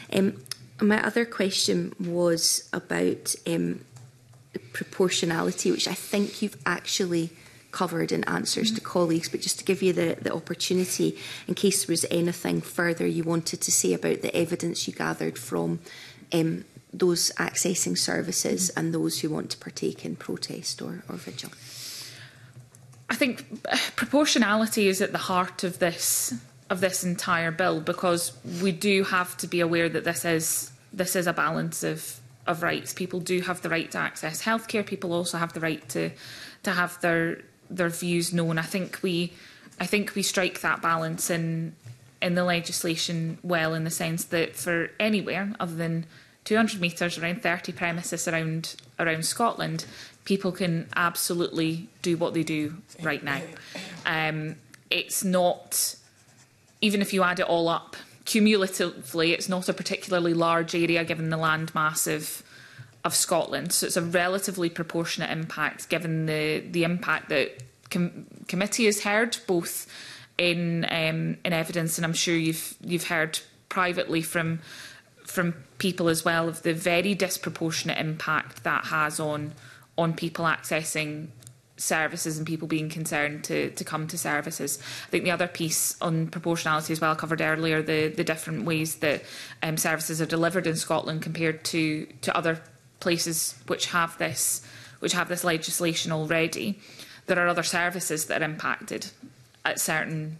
My other question was about proportionality, which I think you've actually covered in answers to colleagues, but just to give you the opportunity, in case there was anything further you wanted to say about the evidence you gathered from those accessing services and those who want to partake in protest or vigil. I think proportionality is at the heart of this entire bill, because we do have to be aware that this is a balance of rights. People do have the right to access healthcare. People also have the right to have their views known. I think we strike that balance in the legislation well, in the sense that for anywhere other than 200 metres, around 30 premises around Scotland, people can absolutely do what they do right now. It's not, even if you add it all up, cumulatively, it's not a particularly large area given the land mass of Scotland. So it's a relatively proportionate impact, given the impact that committee has heard, both in evidence, and I'm sure you've heard privately from people as well, of the very disproportionate impact that has on people accessing services and people being concerned to come to services. I think the other piece on proportionality as well, covered earlier, the different ways that services are delivered in Scotland compared to other places which have this legislation already. There are other services that are impacted at certain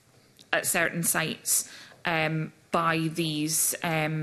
sites by these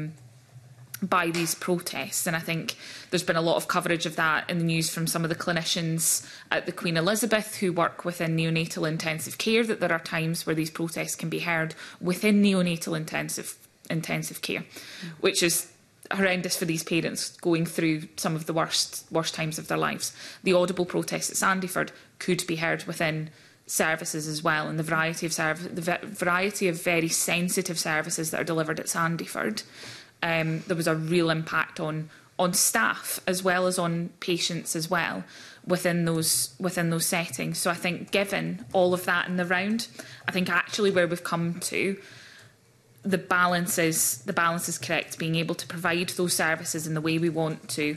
protests, and I think there's been a lot of coverage of that in the news from some of the clinicians at the Queen Elizabeth who work within neonatal intensive care, that there are times where these protests can be heard within neonatal intensive care, which is horrendous for these parents going through some of the worst times of their lives. The audible protests at Sandyford could be heard within services as well, and the variety of very sensitive services that are delivered at Sandyford. There was a real impact on staff as well as on patients as well within those settings. So I think, given all of that in the round, I think actually where we've come to, the balance is correct, being able to provide those services in the way we want to,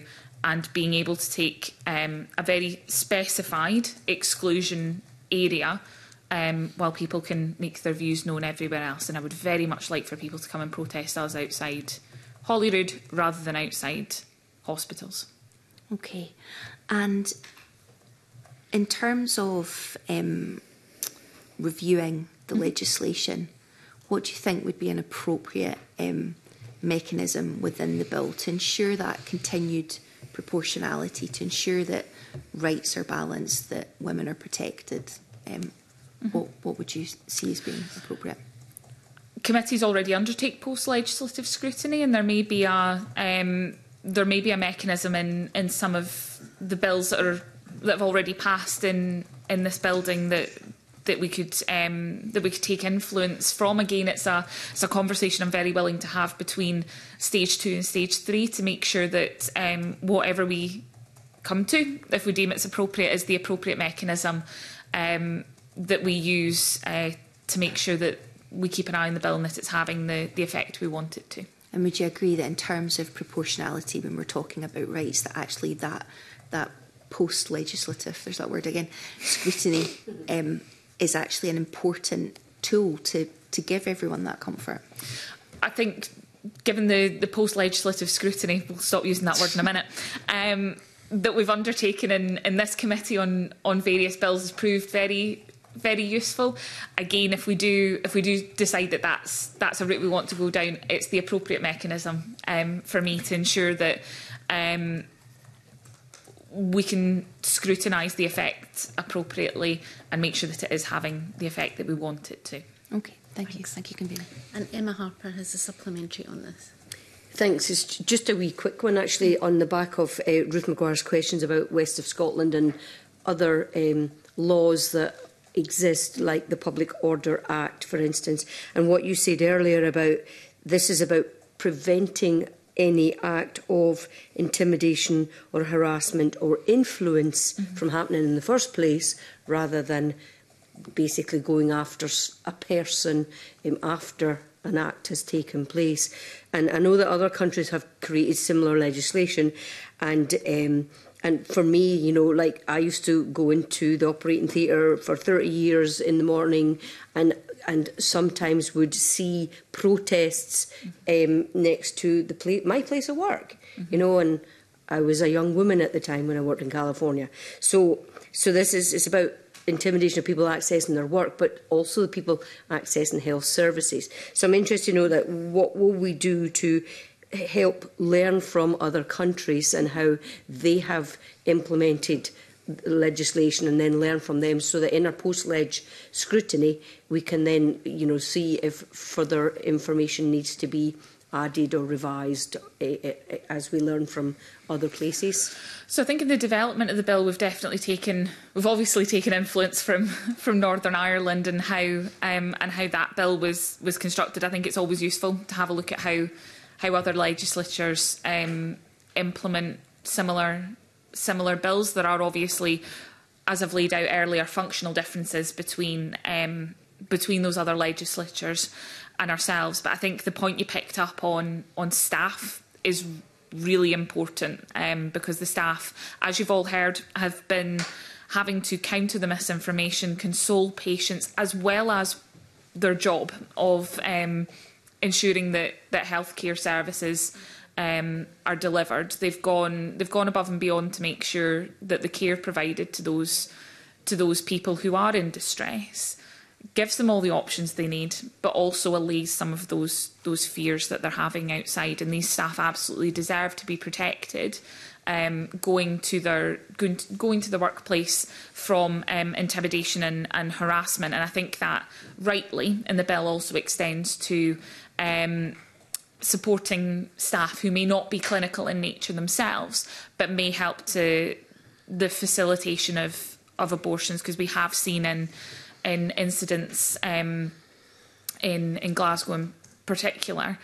and being able to take a very specified exclusion area while people can make their views known everywhere else. And I would very much like for people to come and protest us outside Holyrood rather than outside hospitals. Okay. And in terms of reviewing the legislation, what do you think would be an appropriate mechanism within the bill to ensure that continued proportionality, to ensure that rights are balanced, that women are protected? What would you see as being appropriate? Committees already undertake post-legislative scrutiny, and there may be a mechanism in some of the bills that have already passed in this building that we could take influence from. Again, it's a conversation I'm very willing to have between stage 2 and stage 3 to make sure that whatever we come to, if we deem it's appropriate, is the appropriate mechanism that we use to make sure that we keep an eye on the bill and that it's having the effect we want it to. And would you agree that in terms of proportionality, when we're talking about rights, that actually that post-legislative, there's that word again, scrutiny is actually an important tool to give everyone that comfort? I think, given the post-legislative scrutiny, we'll stop using that word in a minute, that we've undertaken in this committee on various bills has proved very, very useful. Again, if we do decide that that's a route we want to go down, it's the appropriate mechanism for me to ensure that we can scrutinise the effect appropriately and make sure that it is having the effect that we want it to. Okay, thank you. Thank you, Convener. And Emma Harper has a supplementary on this. Thanks. It's just a wee quick one, actually, on the back of Ruth Maguire's questions about West of Scotland and other laws that exist, like the Public Order Act, for instance. And what you said earlier about this is about preventing any act of intimidation or harassment or influence from happening in the first place, rather than basically going after a person after an act has taken place. And I know that other countries have created similar legislation, and for me, you know, like I used to go into the operating theatre for 30 years in the morning, and sometimes would see protests next to my place of work, you know, and I was a young woman at the time when I worked in California. So this is about intimidation of people accessing their work, but also the people accessing health services. So I'm interested to know that what will we do to help learn from other countries and how they have implemented legislation, and then learn from them, so that in our post-leg scrutiny we can then, you know, see if further information needs to be added or revised as we learn from other places. So I think in the development of the bill, we've obviously taken influence from Northern Ireland and how that bill was constructed. I think it's always useful to have a look at how other legislatures implement similar bills. There are obviously, as I've laid out earlier, functional differences between those other legislatures and ourselves. But I think the point you picked up on staff is really important, because the staff, as you've all heard, have been having to counter the misinformation, console patients, as well as their job of ensuring that healthcare services are delivered. They've gone above and beyond to make sure that the care provided to those people who are in distress gives them all the options they need, but also allays some of those fears that they're having outside. And these staff absolutely deserve to be protected, going to the workplace from intimidation and harassment. And I think that rightly in the bill also extends to supporting staff who may not be clinical in nature themselves, but may help to the facilitation of abortions, because we have seen in incidents in Glasgow in particular,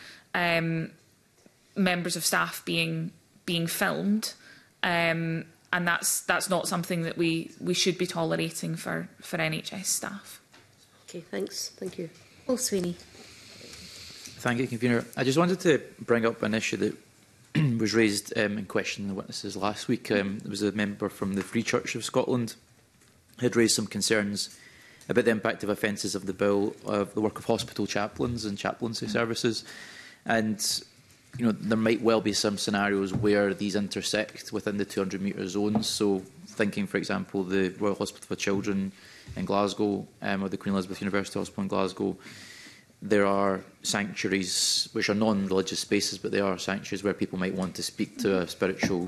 members of staff being filmed, and that's not something that we should be tolerating for NHS staff. Okay, thanks. Thank you. Paul Sweeney. Thank you, Convener. I just wanted to bring up an issue that was raised in questioning the witnesses last week. There was a member from the Free Church of Scotland who had raised some concerns about the impact of offences of the bill of the work of hospital chaplains and chaplaincy services. And there might well be some scenarios where these intersect within the 200-metre zones. So thinking, for example, the Royal Hospital for Children in Glasgow or the Queen Elizabeth University Hospital in Glasgow, there are sanctuaries which are non-religious spaces, but they are sanctuaries where people might want to speak to a spiritual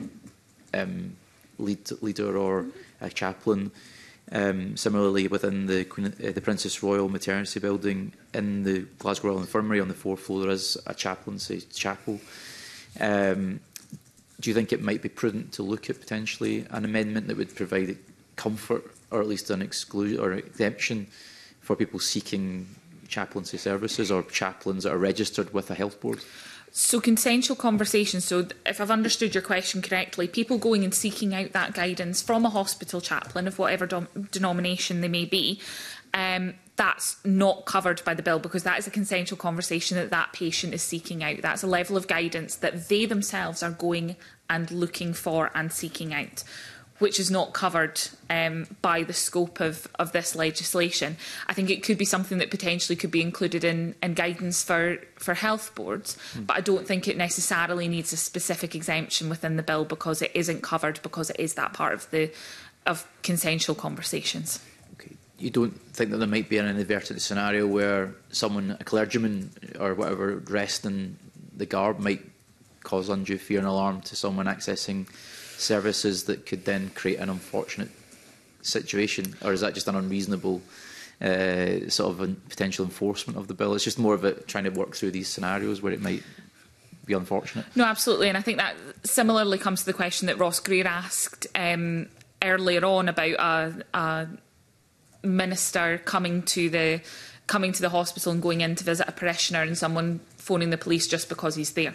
leader or a chaplain. Similarly, within the Princess Royal Maternity Building in the Glasgow Royal Infirmary on the 4th floor, there is a chaplaincy chapel. Do you think it might be prudent to look at potentially an amendment that would provide comfort, or at least an exclusion or exemption for people seeking chaplaincy services or chaplains that are registered with a health board? So consensual conversations, so if I've understood your question correctly, people going and seeking out that guidance from a hospital chaplain of whatever denomination they may be, that's not covered by the bill, because that is a consensual conversation that that patient is seeking out. That's a level of guidance that they themselves are going and looking for and seeking out, which is not covered by the scope of this legislation. I think it could be something that potentially could be included in guidance for health boards, but I don't think it necessarily needs a specific exemption within the bill, because it isn't covered, because it is that part of consensual conversations. Okay. You don't think that there might be an inadvertent scenario where someone, a clergyman or whatever, dressed in the garb might cause undue fear and alarm to someone accessing services that could then create an unfortunate situation? Or is that just an unreasonable sort of potential enforcement of the bill? It's just more of it trying to work through these scenarios where it might be unfortunate. No, absolutely. And I think that similarly comes to the question that Ross Greer asked earlier on about a minister coming to the hospital and going in to visit a parishioner and someone phoning the police just because he's there.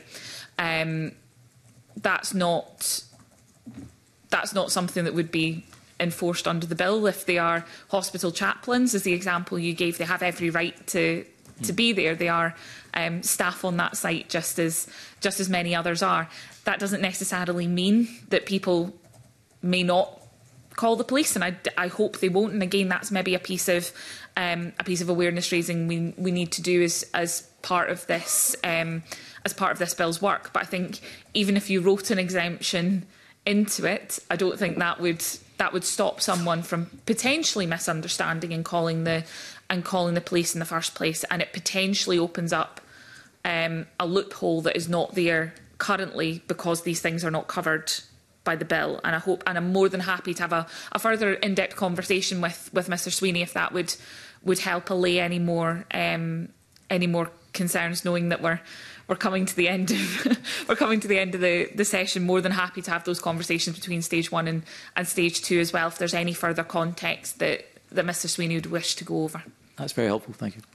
That's not something that would be enforced under the bill. If they are hospital chaplains, as the example you gave, they have every right to be there. They are staff on that site just as many others are. That doesn't necessarily mean that people may not call the police, and I hope they won't. And again, that's maybe a piece of awareness raising we need to do as part of this bill's work. But I think even if you wrote an exemption into it, I don't think that would stop someone from potentially misunderstanding and calling the police in the first place, and it potentially opens up a loophole that is not there currently because these things are not covered by the bill. And I'm more than happy to have a further in-depth conversation with Mr. Sweeney if that would help allay any more concerns, knowing that we're coming to the end of the session. More than happy to have those conversations between stage 1 and stage 2 as well, if there's any further context that Mr. Sweeney would wish to go over. That's very helpful. Thank you.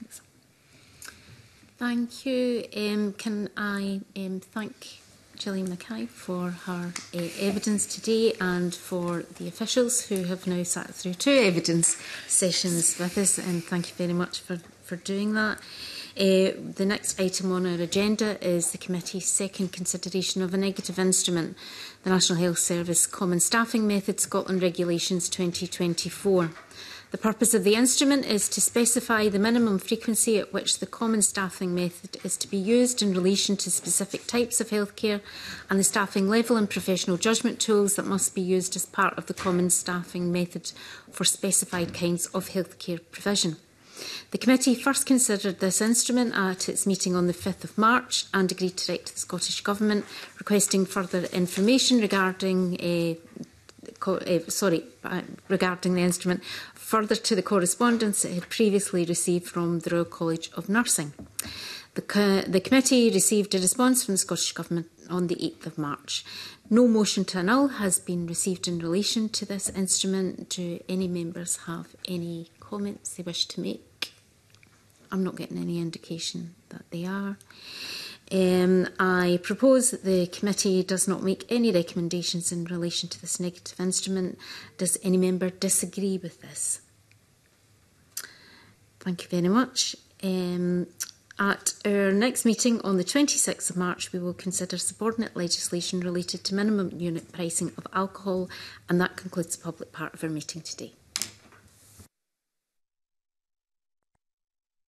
Thank you. Can I thank Gillian Mackay for her evidence today, and for the officials who have now sat through 2 evidence sessions with us, and thank you very much for doing that. The next item on our agenda is the committee's second consideration of a negative instrument, the National Health Service Common Staffing Method Scotland Regulations 2024. The purpose of the instrument is to specify the minimum frequency at which the common staffing method is to be used in relation to specific types of healthcare, and the staffing level and professional judgment tools that must be used as part of the common staffing method for specified kinds of healthcare provision. The committee first considered this instrument at its meeting on the 5th of March and agreed to write to the Scottish Government requesting further information regarding the instrument, further to the correspondence it had previously received from the Royal College of Nursing. The committee received a response from the Scottish Government on the 8th of March. No motion to annul has been received in relation to this instrument. Do any members have any comments they wish to make? I'm not getting any indication that they are. I propose that the committee does not make any recommendations in relation to this negative instrument. Does any member disagree with this? Thank you very much. At our next meeting on the 26th of March, we will consider subordinate legislation related to minimum unit pricing of alcohol, and that concludes the public part of our meeting today.